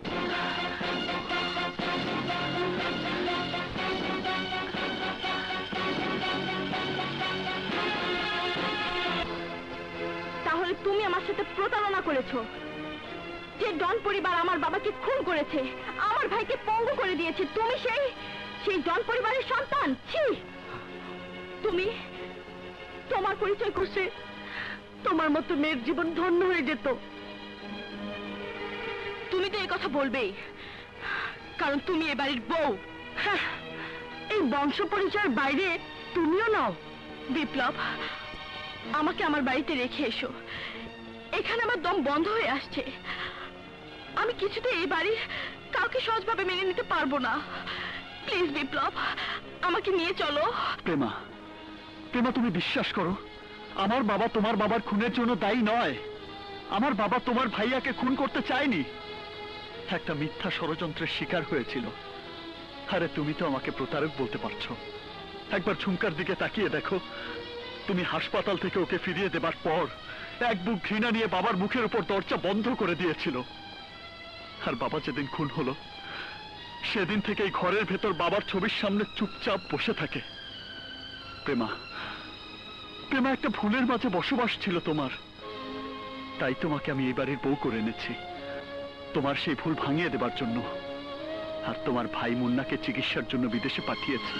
তাহলে তুমি আমার সাথে প্রতারণা করেছো। যে ডন পরিবার আমার বাবাকে খুন করেছে, আমার ভাইকে পঙ্গু করে দিয়েছে, তুমি সেই সেই ডন পরিবারের সন্তান। ছি, তুমি তোমার পরিচয় করছে, তোমার মতো মেয়ের জীবন ধন্য হয়ে যেত। তুমি তো এই কথা বলবেই, কারণ তুমি এ বাড়ির বউ। হ্যাঁ, এই বংশ পরিচয়ের বাইরে তুমিও নাও। বিপ্লব, আমাকে আমার বাড়িতে রেখে এসো। এখানে আমার দম বন্ধ হয়ে আসছে। আমি কিছুতে এই বাড়ির কাউকে সহজভাবে মেনে নিতে পারবো না। প্লিজ বিপ্লব, আমাকে নিয়ে চলো। প্রেমা, প্রেমা তুমি বিশ্বাস করো, আমার বাবা তোমার বাবার খুনের জন্য দায়ী নয়। আমার বাবা তোমার ভাইয়াকে খুন করতে চায়নি, একটা মিথ্যা ষড়যন্ত্রের শিকার হয়েছিল। আরে তুমি তো আমাকে প্রতারক বলতে পারছো। একবার ঝুমকার দিকে তাকিয়ে দেখো, তুমি হাসপাতাল থেকে ওকে ফিরিয়ে দেবার পর এক বুক ঘৃণা নিয়ে বাবার মুখের উপর দরজা বন্ধ করে দিয়েছিল। আর বাবা যেদিন খুন হলো, সেদিন থেকে এই ঘরের ভেতর বাবার ছবির সামনে চুপচাপ বসে থাকে। প্রেমা, প্রেমা একটা ভুলের মাঝে বসবাস ছিল তোমার, তাই তোমাকে আমি এই বাড়ির বউ করে এনেছি, তোমার সেই ভুল ভাঙিয়ে দেবার জন্য। আর তোমার ভাই মুন্নাকে চিকিৎসার জন্য বিদেশে পাঠিয়েছি,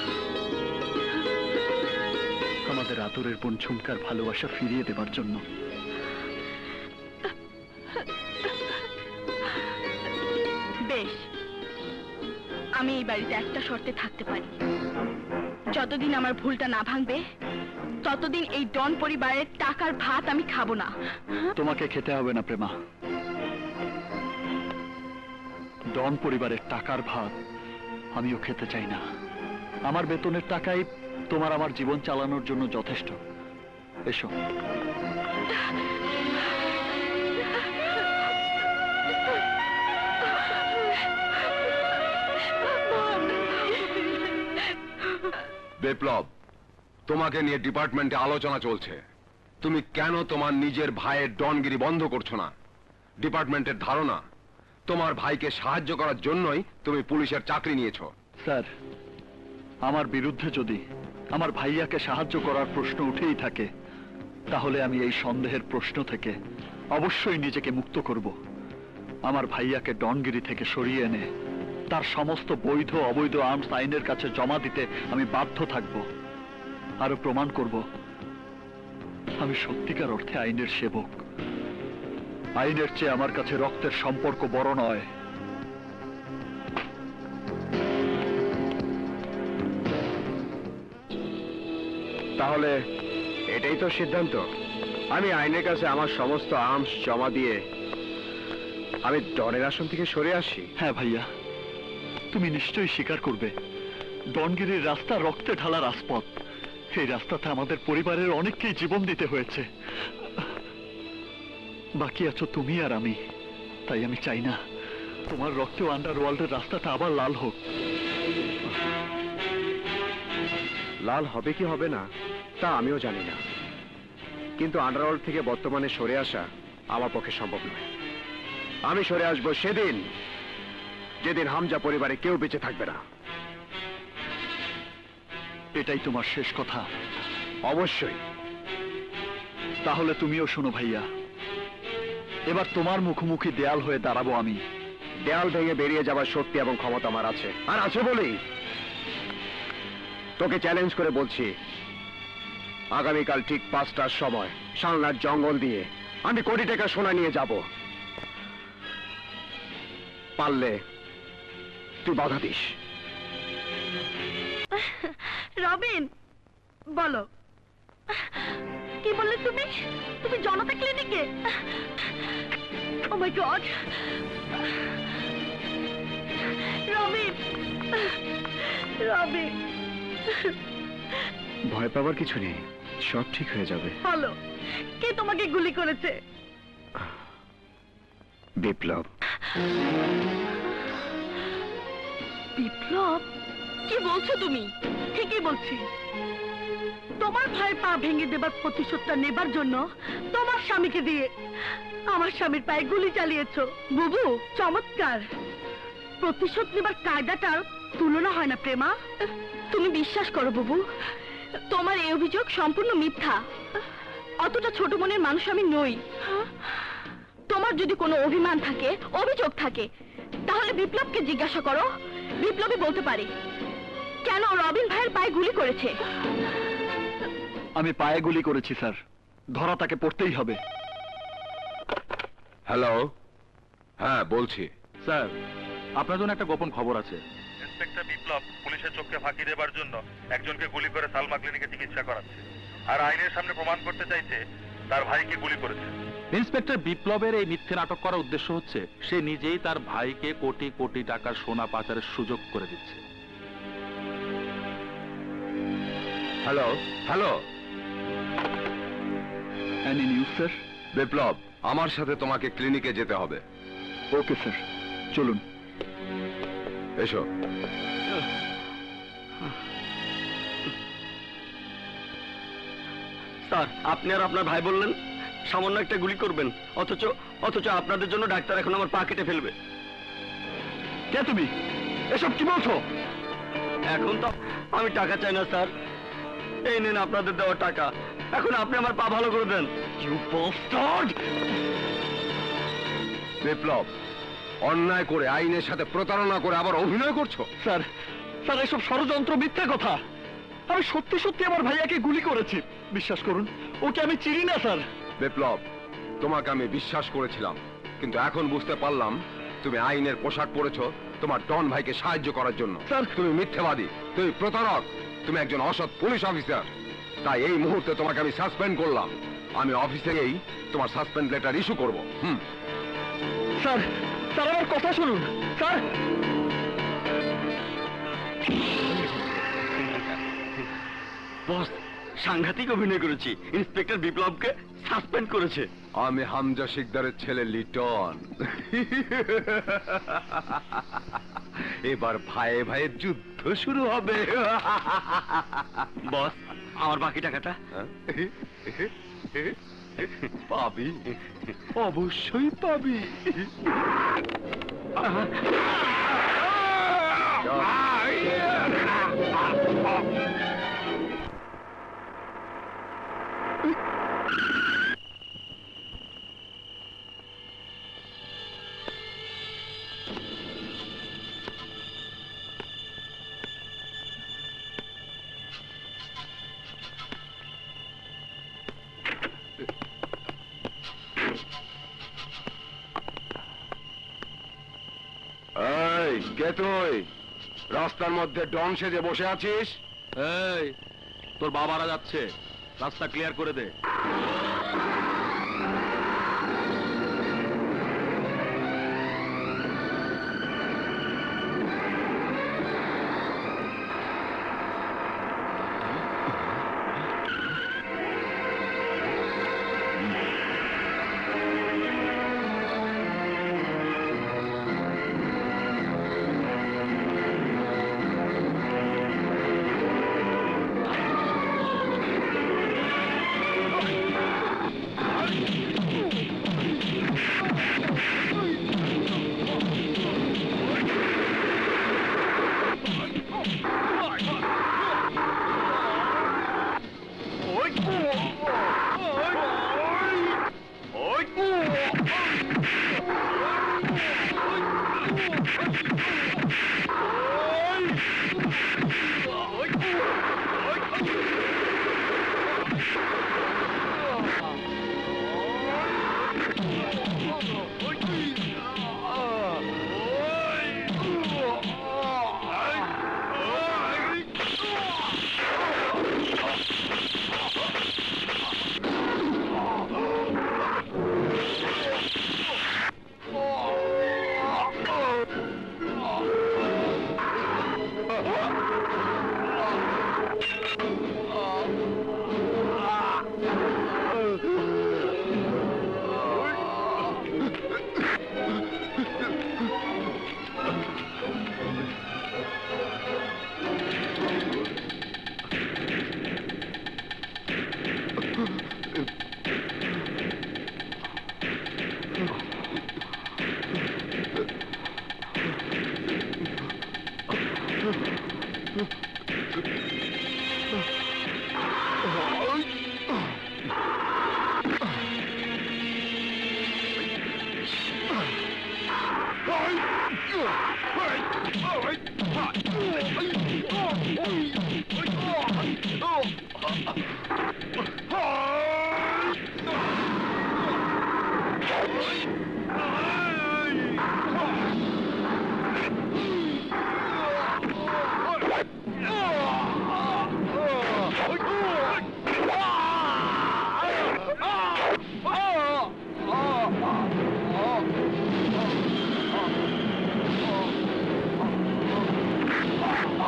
আমাদের আদরের বোন ঝুমকার ভালোবাসা ফিরিয়ে দেবার জন্য। বেশ, আমি এই বাড়িতে একটা শর্তে থাকতে পারি। যতদিন আমার ভুলটা না ভাঙবে, ততদিন এই ডন পরিবারের টাকার ভাত আমি খাবো না। তোমাকে খেতে হবে না প্রেমা, ডন পরিবারের টাকার ভাত আমিও খেতে চাই না। আমার বেতনের টাকাই তোমার আমার জীবন চালানোর জন্য যথেষ্ট। এসো। বিপ্লব, তোমাকে নিয়ে ডিপার্টমেন্টে আলোচনা চলছে। তুমি কেন তোমার নিজের ভাইয়ের ডনগিরি বন্ধ করছো না? ডিপার্টমেন্টের ধারণা তোমার ভাইকে সাহায্য করার জন্যই তুমি পুলিশের চাকরি নিয়েছো। স্যার, আমার বিরুদ্ধে যদি আমার ভাইয়াকে সাহায্য করার প্রশ্ন উঠেই থাকে, তাহলে আমি এই সন্দেহের প্রশ্ন থেকে অবশ্যই নিজেকে মুক্ত করব। আমার ভাইয়াকে ডনগিরি থেকে সরিয়ে এনে তার সমস্ত বৈধ অবৈধ আর্মস আইনের কাছে জমা দিতে আমি বাধ্য থাকব। আরো প্রমাণ করব আমি সত্যিকার অর্থে আইনের সেবক। আইনের চেয়ে আমার কাছে রক্তের সম্পর্ক বড় নয়। তাহলে এটাই তো সিদ্ধান্ত? আমি আইনের কাছে আমার সমস্ত আর্মস জমা দিয়ে আমি ডনের আসন থেকে সরে আসি? হ্যাঁ ভাইয়া, তুমি নিশ্চয়ই স্বীকার করবে ডনগিরির রাস্তা রক্তে ঢালা রাজপথ। এই রাস্তাতে আমাদের পরিবারের অনেককেই জীবন দিতে হয়েছে। বাকি আছো তুমি আর আমি। তাই আমি চাই না তোমার রক্তে আন্ডারওয়ার্ল্ডের রাস্তাটা আবার লাল হোক। লাল হবে কি হবে না তা আমিও জানি না, কিন্তু আন্ডারওয়ার্ল্ড থেকে বর্তমানে সরে আসা আমার পক্ষে সম্ভব নয়। আমি সরে আসবো সেদিন যেদিন হামজা পরিবারে কেউ বেঁচে থাকবে না। এটাই তোমার শেষ কথা? অবশ্যই। তাহলে তুমিও শোনো ভাইয়া, এবার তোমার মুখোমুখি দেয়াল হয়ে দাঁড়াবো আমি। দেয়াল ভেঙে বেরিয়ে যাবার শক্তি এবং ক্ষমতা আমার আছে, আর আছে বলেই তোকে চ্যালেঞ্জ করে বলছি, আগামীকাল ঠিক পাঁচটার সময় সালনার জঙ্গল দিয়ে আমি কোটি টাকা সোনা নিয়ে যাব। পারলে তুই বাধা দিস। রবিন, বলো কি বললে তুমি? তুমি জনতা ক্লিনিকে? Oh my god, Robin, Robin. ভয় পাওয়ার কিছু নেই, সব ঠিক হয়ে যাবে। বলো, কে তোমাকে গুলি করেছে? বিপ্লব। বিপ্লব? কি বলছো তুমি? ঠিকই বলছি। তোমার ভাই পা ভেঙে দেবার প্রতিশোধটা নেবার জন্য তোমার স্বামীকে দিয়ে আমার স্বামীর পায়ে গুলি চালিয়েছো। বুবু, চমৎকার। প্রতিশোধ নেবার কায়দাটার তুলনা হয় না প্রেমা। তুমি বিশ্বাস করো বুবু, তোমার এই অভিযোগ সম্পূর্ণ মিথ্যা। অতটা ছোট মনের মানুষ আমি নই। তোমার যদি কোনো অভিমান থাকে, অভিযোগ থাকে, তাহলে বিপ্লবকে জিজ্ঞাসা করো, বিপ্লবী বলতে পারে। কেন রবিন ভাইয়ের পায়ে গুলি করেছে? আমি পায়ে গুলি করেছি স্যার, ধরা তাকে পড়তেই হবে। হ্যালো, হ্যাঁ বলছি। স্যার, আপনার জন্য একটা গোপন খবর আছে। ইন্সপেক্টর বিপ্লব পুলিশের চোখকে ফাঁকি দেবার জন্য একজনকে গুলি করে সালমা ক্লিনিকে চিকিৎসা করাচ্ছে, আর আইনের সামনে প্রমাণ করতে চাইছে তার ভাইকে গুলি করেছে। ইন্সপেক্টর বিপ্লবের এই মিথ্যে নাটক করার উদ্দেশ্য হচ্ছে সে নিজেই তার ভাইকে কোটি কোটি টাকার সোনা পাচারের সুযোগ করে দিচ্ছে। Hello hello any news sir? Biplob, আমার সাথে তোমাকে ক্লিনিকে যেতে হবে। ওকে স্যার, চলুন। এসো। স্যার, আপনি আর আপনার ভাই বললেন সামান্য একটা গুলি করবেন, অথচ অথচ আপনাদের জন্য ডাক্তার এখন আমার পা কেটে ফেলবে। কে তুমি? এসব কি বলছো? এখন তো আমি টাকা চাই না স্যার, এই নেন আপনাদের দেওয়া টাকা, এখন আপনি আমার পা ভালো করে দেন। You bastard! বিপ্লব, অন্যায় করে আইনের সাথে প্রতারণা করে আবার অভিনয় করছো? স্যার, স্যার এসব ষড়যন্ত্র, মিথ্যা কথা। আমি সত্যি সত্যি আমার ভাইয়াকে গুলি করেছি, বিশ্বাস করুন। ওকে আমি চিনি না স্যার। বিপ্লব, তোমাকে আমি বিশ্বাস করেছিলাম, কিন্তু এখন বুঝতে পারলাম তুমি আইনের পোশাক পরেছো তোমার ডন ভাইকে সাহায্য করার জন্য। স্যার, তুমি মিথ্যাবাদী, তুমি প্রতারক, তুমি একজন অসৎ পুলিশ অফিসার। তাই এই মুহূর্তে তোমাকে আমি সাসপেন্ড করলাম। আমি অফিসে গিয়েই তোমার সাসপেন্ড লেটার ইস্যু করব। হুম স্যার, স্যার আমার কথা শুনুন স্যার। বস, সাংঘাতিক অভিনয় করেছি, ইন্সপেক্টর বিপ্লবকে সাসপেন্ড করেছে। আমি হামজা শিকদারের ছেলে লিটন। এবার ভাইয়ে ভাইয়ের যুদ্ধ শুরু হবে। বস, আমার বাকি টাকাটা পাবি, অবশ্যই পাবি। এই কে তুই? রাস্তার মধ্যে ডন সেজে বসে আছিস? এই, তোর বাবারা যাচ্ছে, রাস্তা ক্লিয়ার করে দে।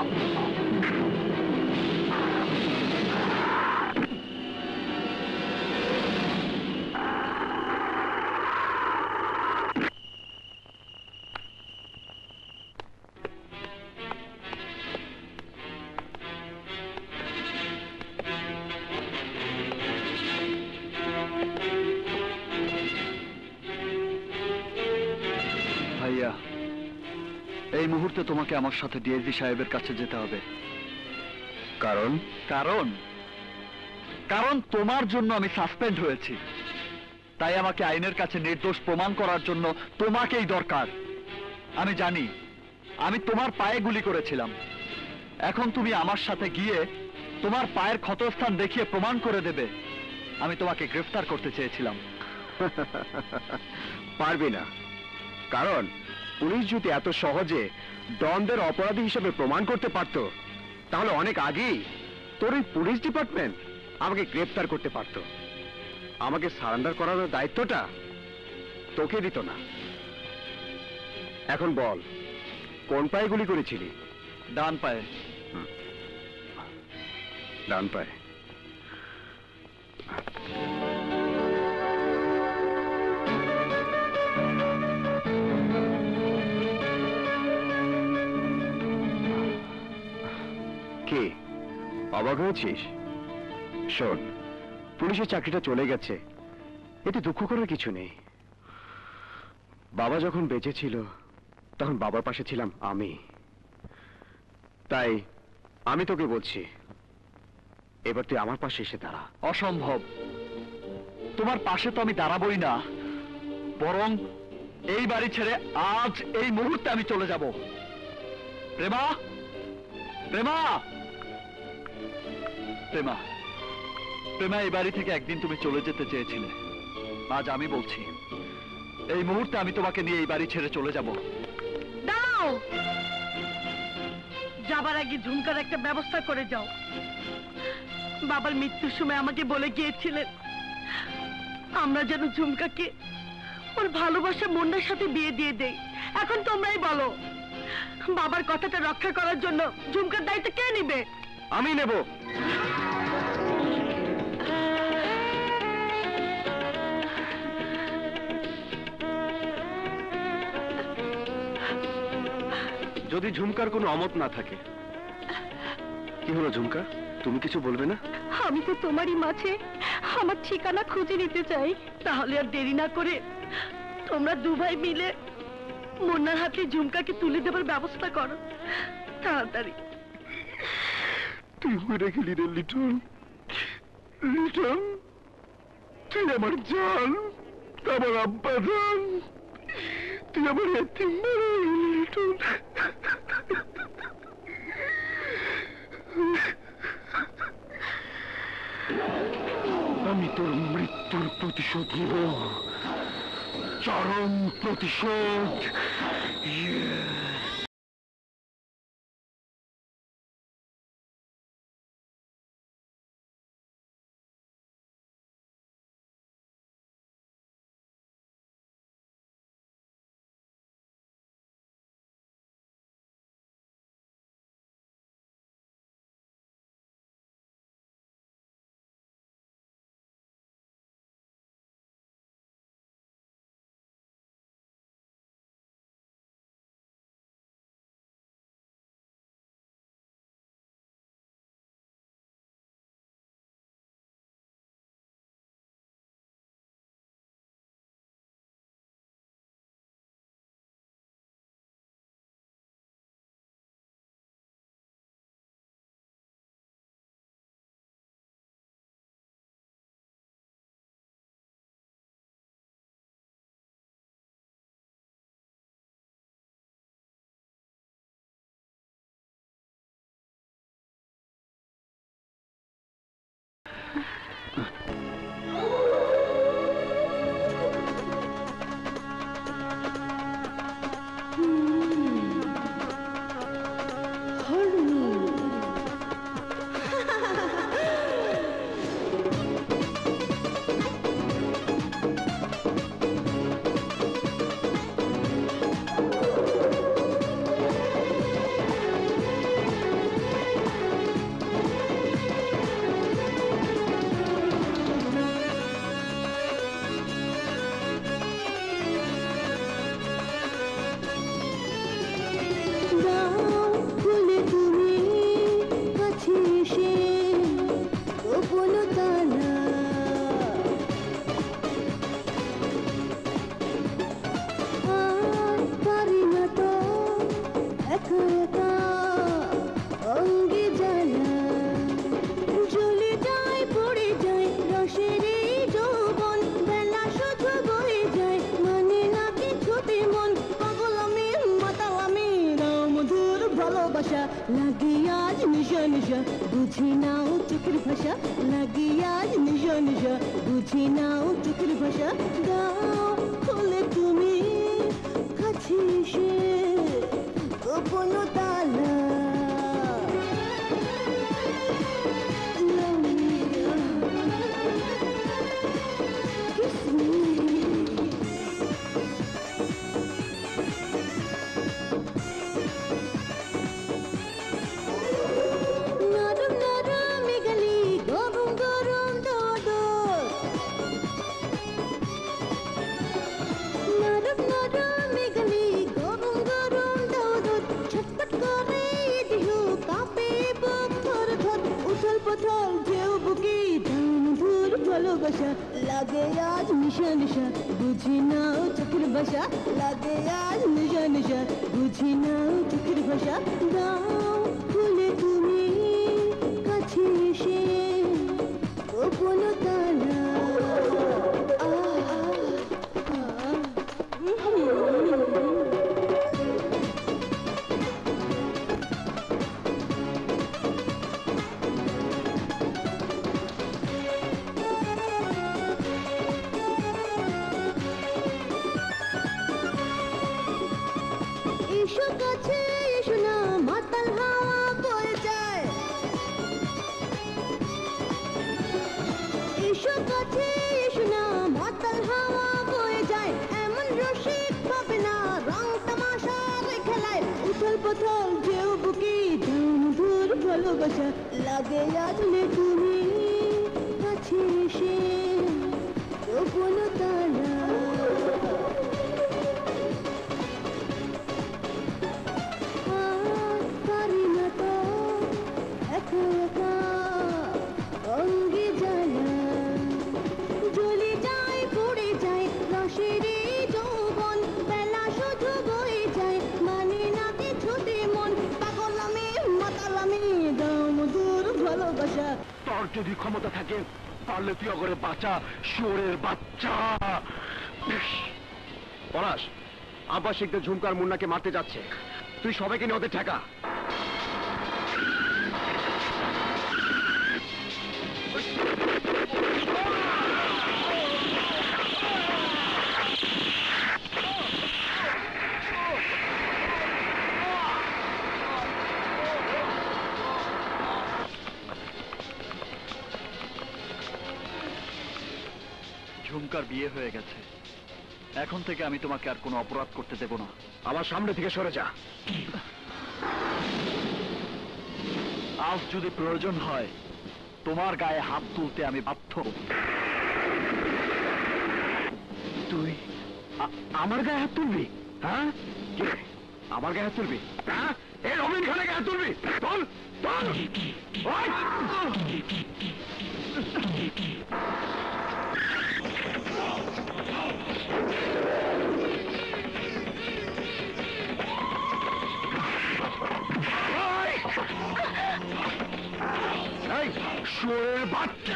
ভাইয়া, এই মুহূর্তে তোমাকে আমার সাথে ডিএসপি সাহেবের কাছে যেতে হবে। কারণ কারণ কারণ তোমার জন্য আমি সাসপেন্ড হয়েছি, তাই আমাকে আইনের কাছে নির্দোষ প্রমাণ করার জন্য তোমাকেই দরকার। আমি জানি আমি তোমার পায়ে গুলি করেছিলাম, এখন তুমি আমার সাথে গিয়ে তোমার পায়ের ক্ষতস্থান দেখিয়ে প্রমাণ করে দেবে আমি তোমাকে গ্রেফতার করতে চেয়েছিলাম। পারবি না, কারণ পুলিশ যদি এত সহজে ডনদের অপরাধী হিসেবে প্রমাণ করতে পারত, তাহলে অনেক আগেই তোর এই পুলিশ ডিপার্টমেন্ট আমাকে গ্রেফতার করতে পারত। আমাকে সারেন্ডার করানোর দায়িত্বটা তোকে দিত না। এখন বল, কোন পায়ে গুলি করেছিলি? ডান পায়ে। ডান পায়ে। কি অবাক হয়েছিস? শোন, পুলিশের চাকরিটা চলে গেছে, এতে দুঃখ করার কিছু নেই। বাবা যখন বেঁচে ছিল তখন বাবার পাশে ছিলাম আমি, তাই আমি তোকে বলছি এবার তুই আমার পাশে এসে দাঁড়া। অসম্ভব, তোমার পাশে তো আমি দাঁড়াবই না, বরং এই বাড়ি ছেড়ে আজ এই মুহূর্তে আমি চলে যাব। প্রেমা, প্রেমা, প্রেমা, প্রেমা, এই বাড়ি থেকে একদিন তুমি চলে যেতে চেয়েছিলে, আজ আমি বলছি এই মুহূর্তে আমি তোমাকে নিয়ে এই বাড়ি ছেড়ে চলে যাব। দাও, যাবার আগে ঝুমকার একটা ব্যবস্থা করে যাও। বাবার মৃত্যুর সময় আমাকে বলে গিয়েছিলেন আমরা যেন ঝুমকাকে ওর ভালোবাসা মুন্নার সাথে বিয়ে দিয়ে দেই। এখন তোমরাই বলো, বাবার কথাটা রক্ষা করার জন্য ঝুমকার দায়িত্ব কে নিবে? আমি নেব। যদি ঝুমকার কোনো অমত না থাকে। কি হলো ঝুমকা, তুমি কিছু বলবে না? আমি তো তোমারই মাঝে আমার ঠিকানা খুঁজে নিতে চাই। তাহলে আর দেরি না করে তোমরা দু ভাই মিলে মুন্নার হাতে ঝুমকাকে তুলে দেবার ব্যবস্থা করো, তাড়াতাড়ি। তুই মরে গেলি রে লিটন, লিটন, তুই আমার জান, আমার আব্বা জান, তুই আমার এতিম মরে গেলি লিটন। আমি তোর মৃত্যুর প্রতিশোধ নিব, চরম প্রতিশোধ। লাগে আজ নিশা নিশা বুঝি নাও চোখের ভাষা লাগে আজ নিশা নিশা বুঝি নাও চোখের ভাষা দাও খুলে তুমি কাছে এসে গোপন তালা Kiss me. নরম নরম গলি গরম গরম দোদর নরম নরম গলি গরম গরম দোদর ছটপট করে দেহ কাঁপে বুক থর থর উথল পাথল ঢেউ বুকে দাম ধুর ভালোবাসা লাগে আজ নিশা নিশা বুঝি নাও চোখের ভাষা লাগে আজ নিশা নিশা বুঝি নাও চোখের ভাষা দাও খুলে তুমি কাছে এসে গোপন তালা এসো কাছে এসো না মাতাল হাওয়া বয়ে যায় এসো কাছে এসো না মাতাল হাওয়া বয়ে যায় এমন রসিক পাবে না রং তামাশার খেলায় উথল পাথল ঢেউ বুকে দাম ধুর ভালোবাসা লাগে আজলে তুমি কাছে এসে গোপন তালা পারি না তো একা একা অঙ্গে জ্বালা জ্বলে যায় পড়ে যায় রসের যৌবন বেলা শুধু বয়ে যায় মানে না কিছুতে মন পাগলামি মাতালামি দাম দূর ভালোবাসা তোর যদি ক্ষমতা থাকে পারলে তুই অগরে বাঁচা শুয়োরের বাচ্চা পলাশ আব্বাস শিখতে ঝুমকার মুন্নাকে মারতে যাচ্ছে তুই সবাইকে নিয়ে ওদের ঠেকা ঝুমকার বিয়ে হয়ে গেছে এখন থেকে আমি তোমাকে আর কোনো অপরাধ করতে দেব না আমার সামনে থেকে সরে যা আজ যদি প্রয়োজন হয় তোমার গায়ে হাত তুলতে আমি বাধ্য তুই আ- আমার গায়ে হাত তুলবি হ্যাঁ কে? আমার গায়ে হাত তুলবি হ্যাঁ এই রবিন খানের গায়ে হাত তুলবি তোল তোল ওই! এই শুয়োরের বাচ্চা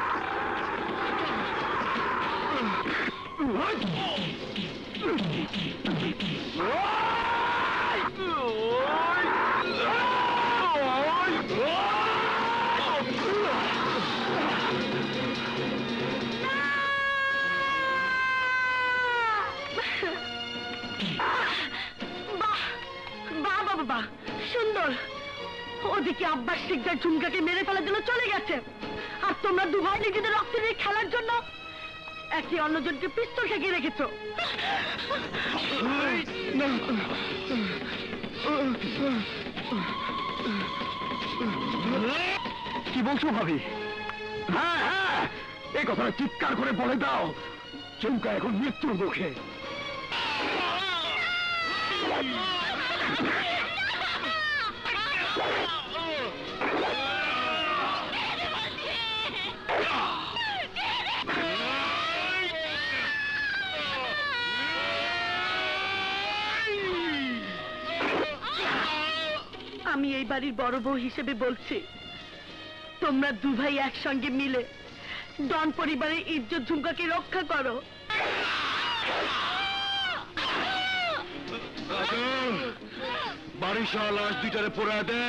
বাহ বাবা বাহ সুন্দর ওদিকে আব্বাস শিকদার ঝুমকাকে মেরে ফেলার জন্য চলে গেছে আর তোমরা দুভাই নিজেদের রক্ত নিয়ে খেলার জন্য একে অন্যজনকে পিস্তল ঠেকিয়ে রেখেছো কি বলছো ভাবি হ্যাঁ হ্যাঁ এই কথাটা চিৎকার করে বলে দাও চুমকা এখন মৃত্যুর মুখে আমি এই বাড়ির বড় বউ হিসেবে বলছি তোমরা দুভাই একসঙ্গে মিলে ডন পরিবারের ইজ্জত ঝুমকাকে রক্ষা করো বাড়িসহ লাশ দুইটারে পোড়া দে।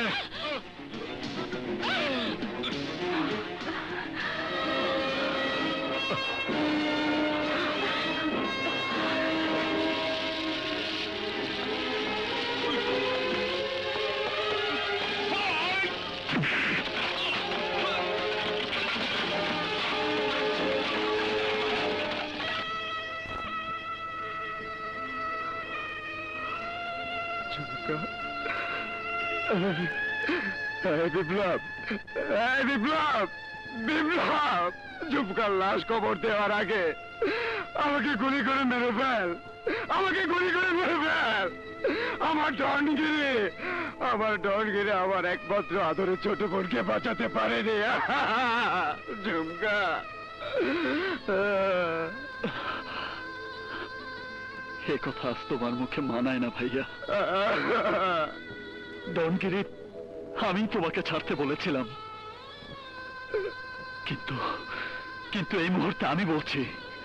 বিপ্লব, বিপ্লব, বিপ্লব, ঝুমকার লাশ কবর দেওয়ার আগে আমাকে গুলি করে মেরে ফেল, আমাকে গুলি করে মেরে ফেল। আমার ডনগিরি, আমার ডনগিরি আমার একমাত্র আদরের ছোট বোনকে বাঁচাতে পারেনি। ঝুমকা, এ কথা আজ তোমার মুখে মানায় না ভাইয়া। ডনগিরি, আমি তোমাকে ছাড়তে বলেছিলাম, কিন্তু কিন্তু এই মুহূর্তে আমি বলছি,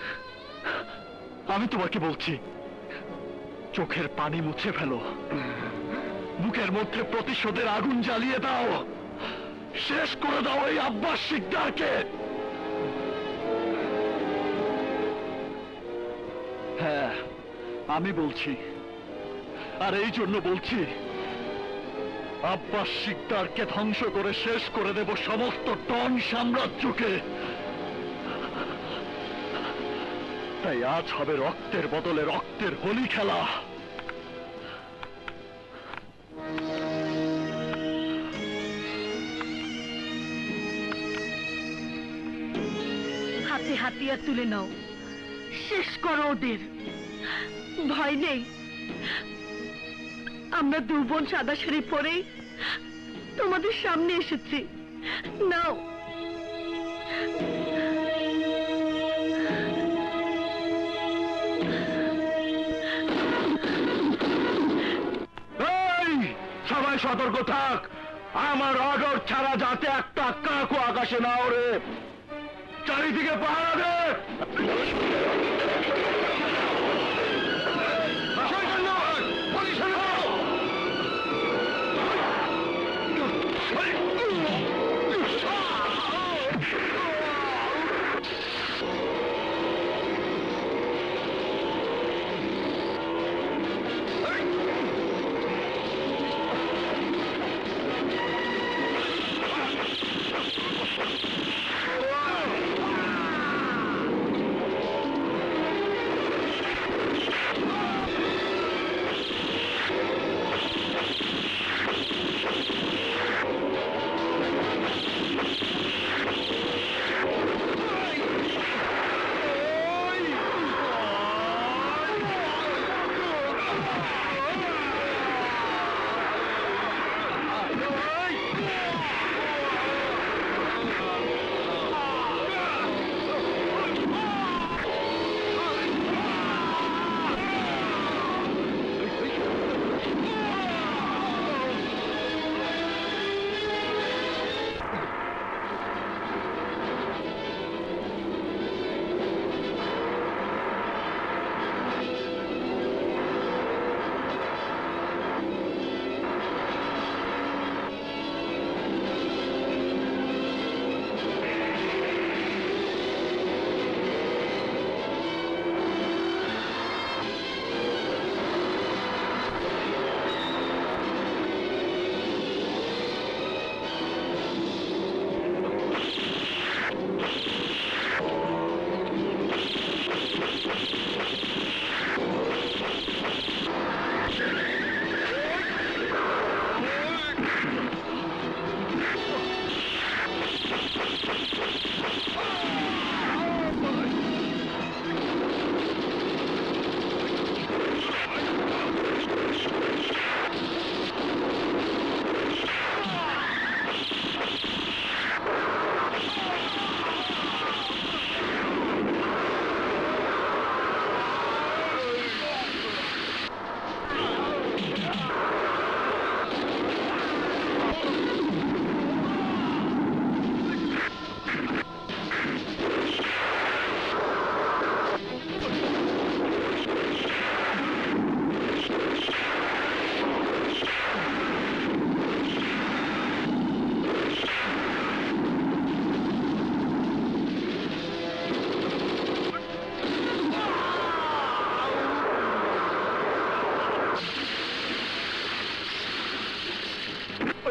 আমি তোমাকে বলছি, চোখের পানি মুছে ফেলো, মুখের মধ্যে প্রতিশোধের আগুন জ্বালিয়ে দাও, শেষ করে দাও এই আব্বাস শিকদারকে। হ্যাঁ, আমি বলছি, আর এই জন্য বলছি, আব্বাস শিকদারকে ধ্বংস করে শেষ করে দেব সমস্ত টন সাম্রাজ্যকে। তাই আজ হবে রক্তের বদলে রক্তের হোলি খেলা। হাতে হাতিয়ার তুলে নাও, শেষ করো ওদের। ভয় নেই, আমরা দু বোন সাদা শাড়ি পরেই তোমাদের সামনে এসেছি। নাও। সবাই সতর্ক থাক, আমার অর্ডার ছাড়া যাতে একটা কাকও আকাশে না ওড়ে। চারিদিকে পাহারা দে।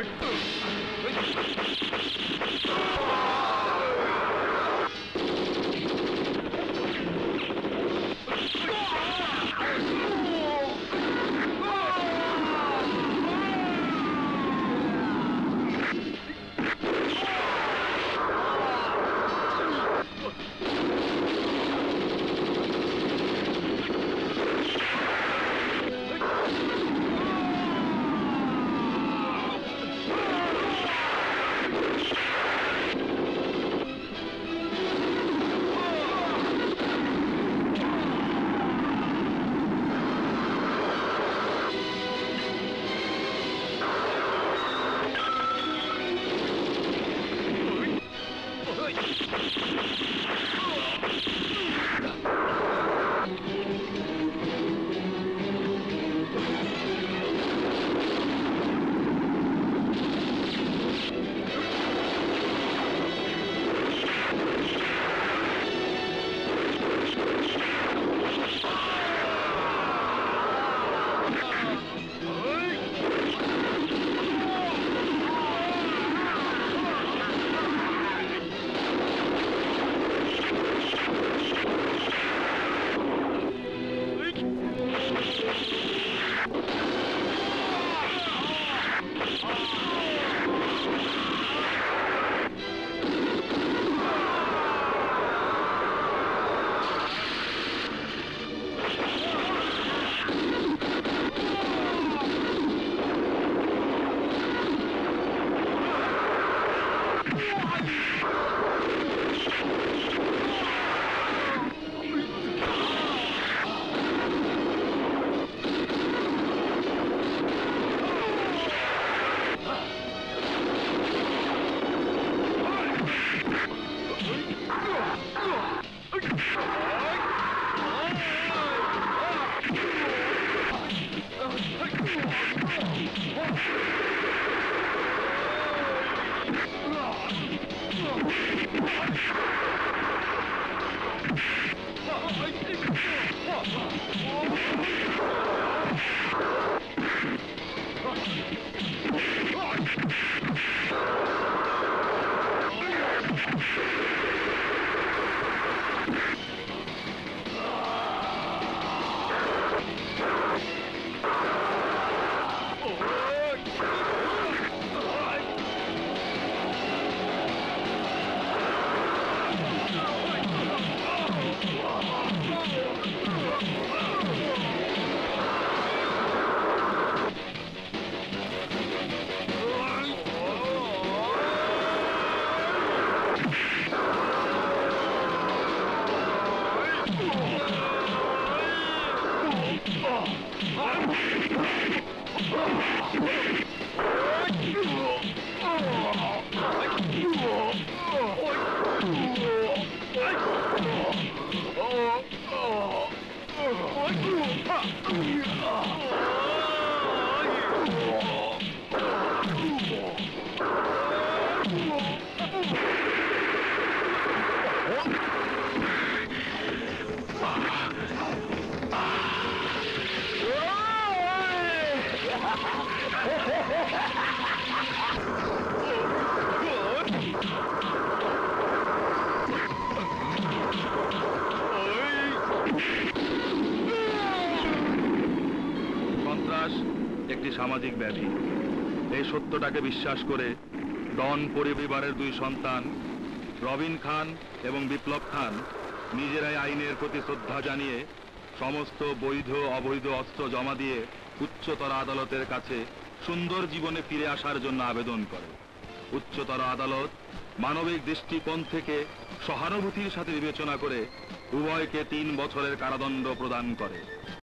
সন্ত্রাস একটি সামাজিক ব্যাধি। এই সত্যটাকে বিশ্বাস করে ডন পরিবারের দুই সন্তান রবিন খান এবং বিপ্লব খান নিজেরাই আইনের প্রতি শ্রদ্ধা জানিয়ে সমস্ত বৈধ অবৈধ অস্ত্র জমা দিয়ে উচ্চতর আদালতের কাছে সুন্দর জীবনে ফিরে আসার জন্য আবেদন করে। উচ্চতর আদালত মানবিক দৃষ্টিকোণ থেকে সহানুভূতির সাথে বিবেচনা করে উভয়কে তিন বছরের কারাদণ্ড প্রদান করে।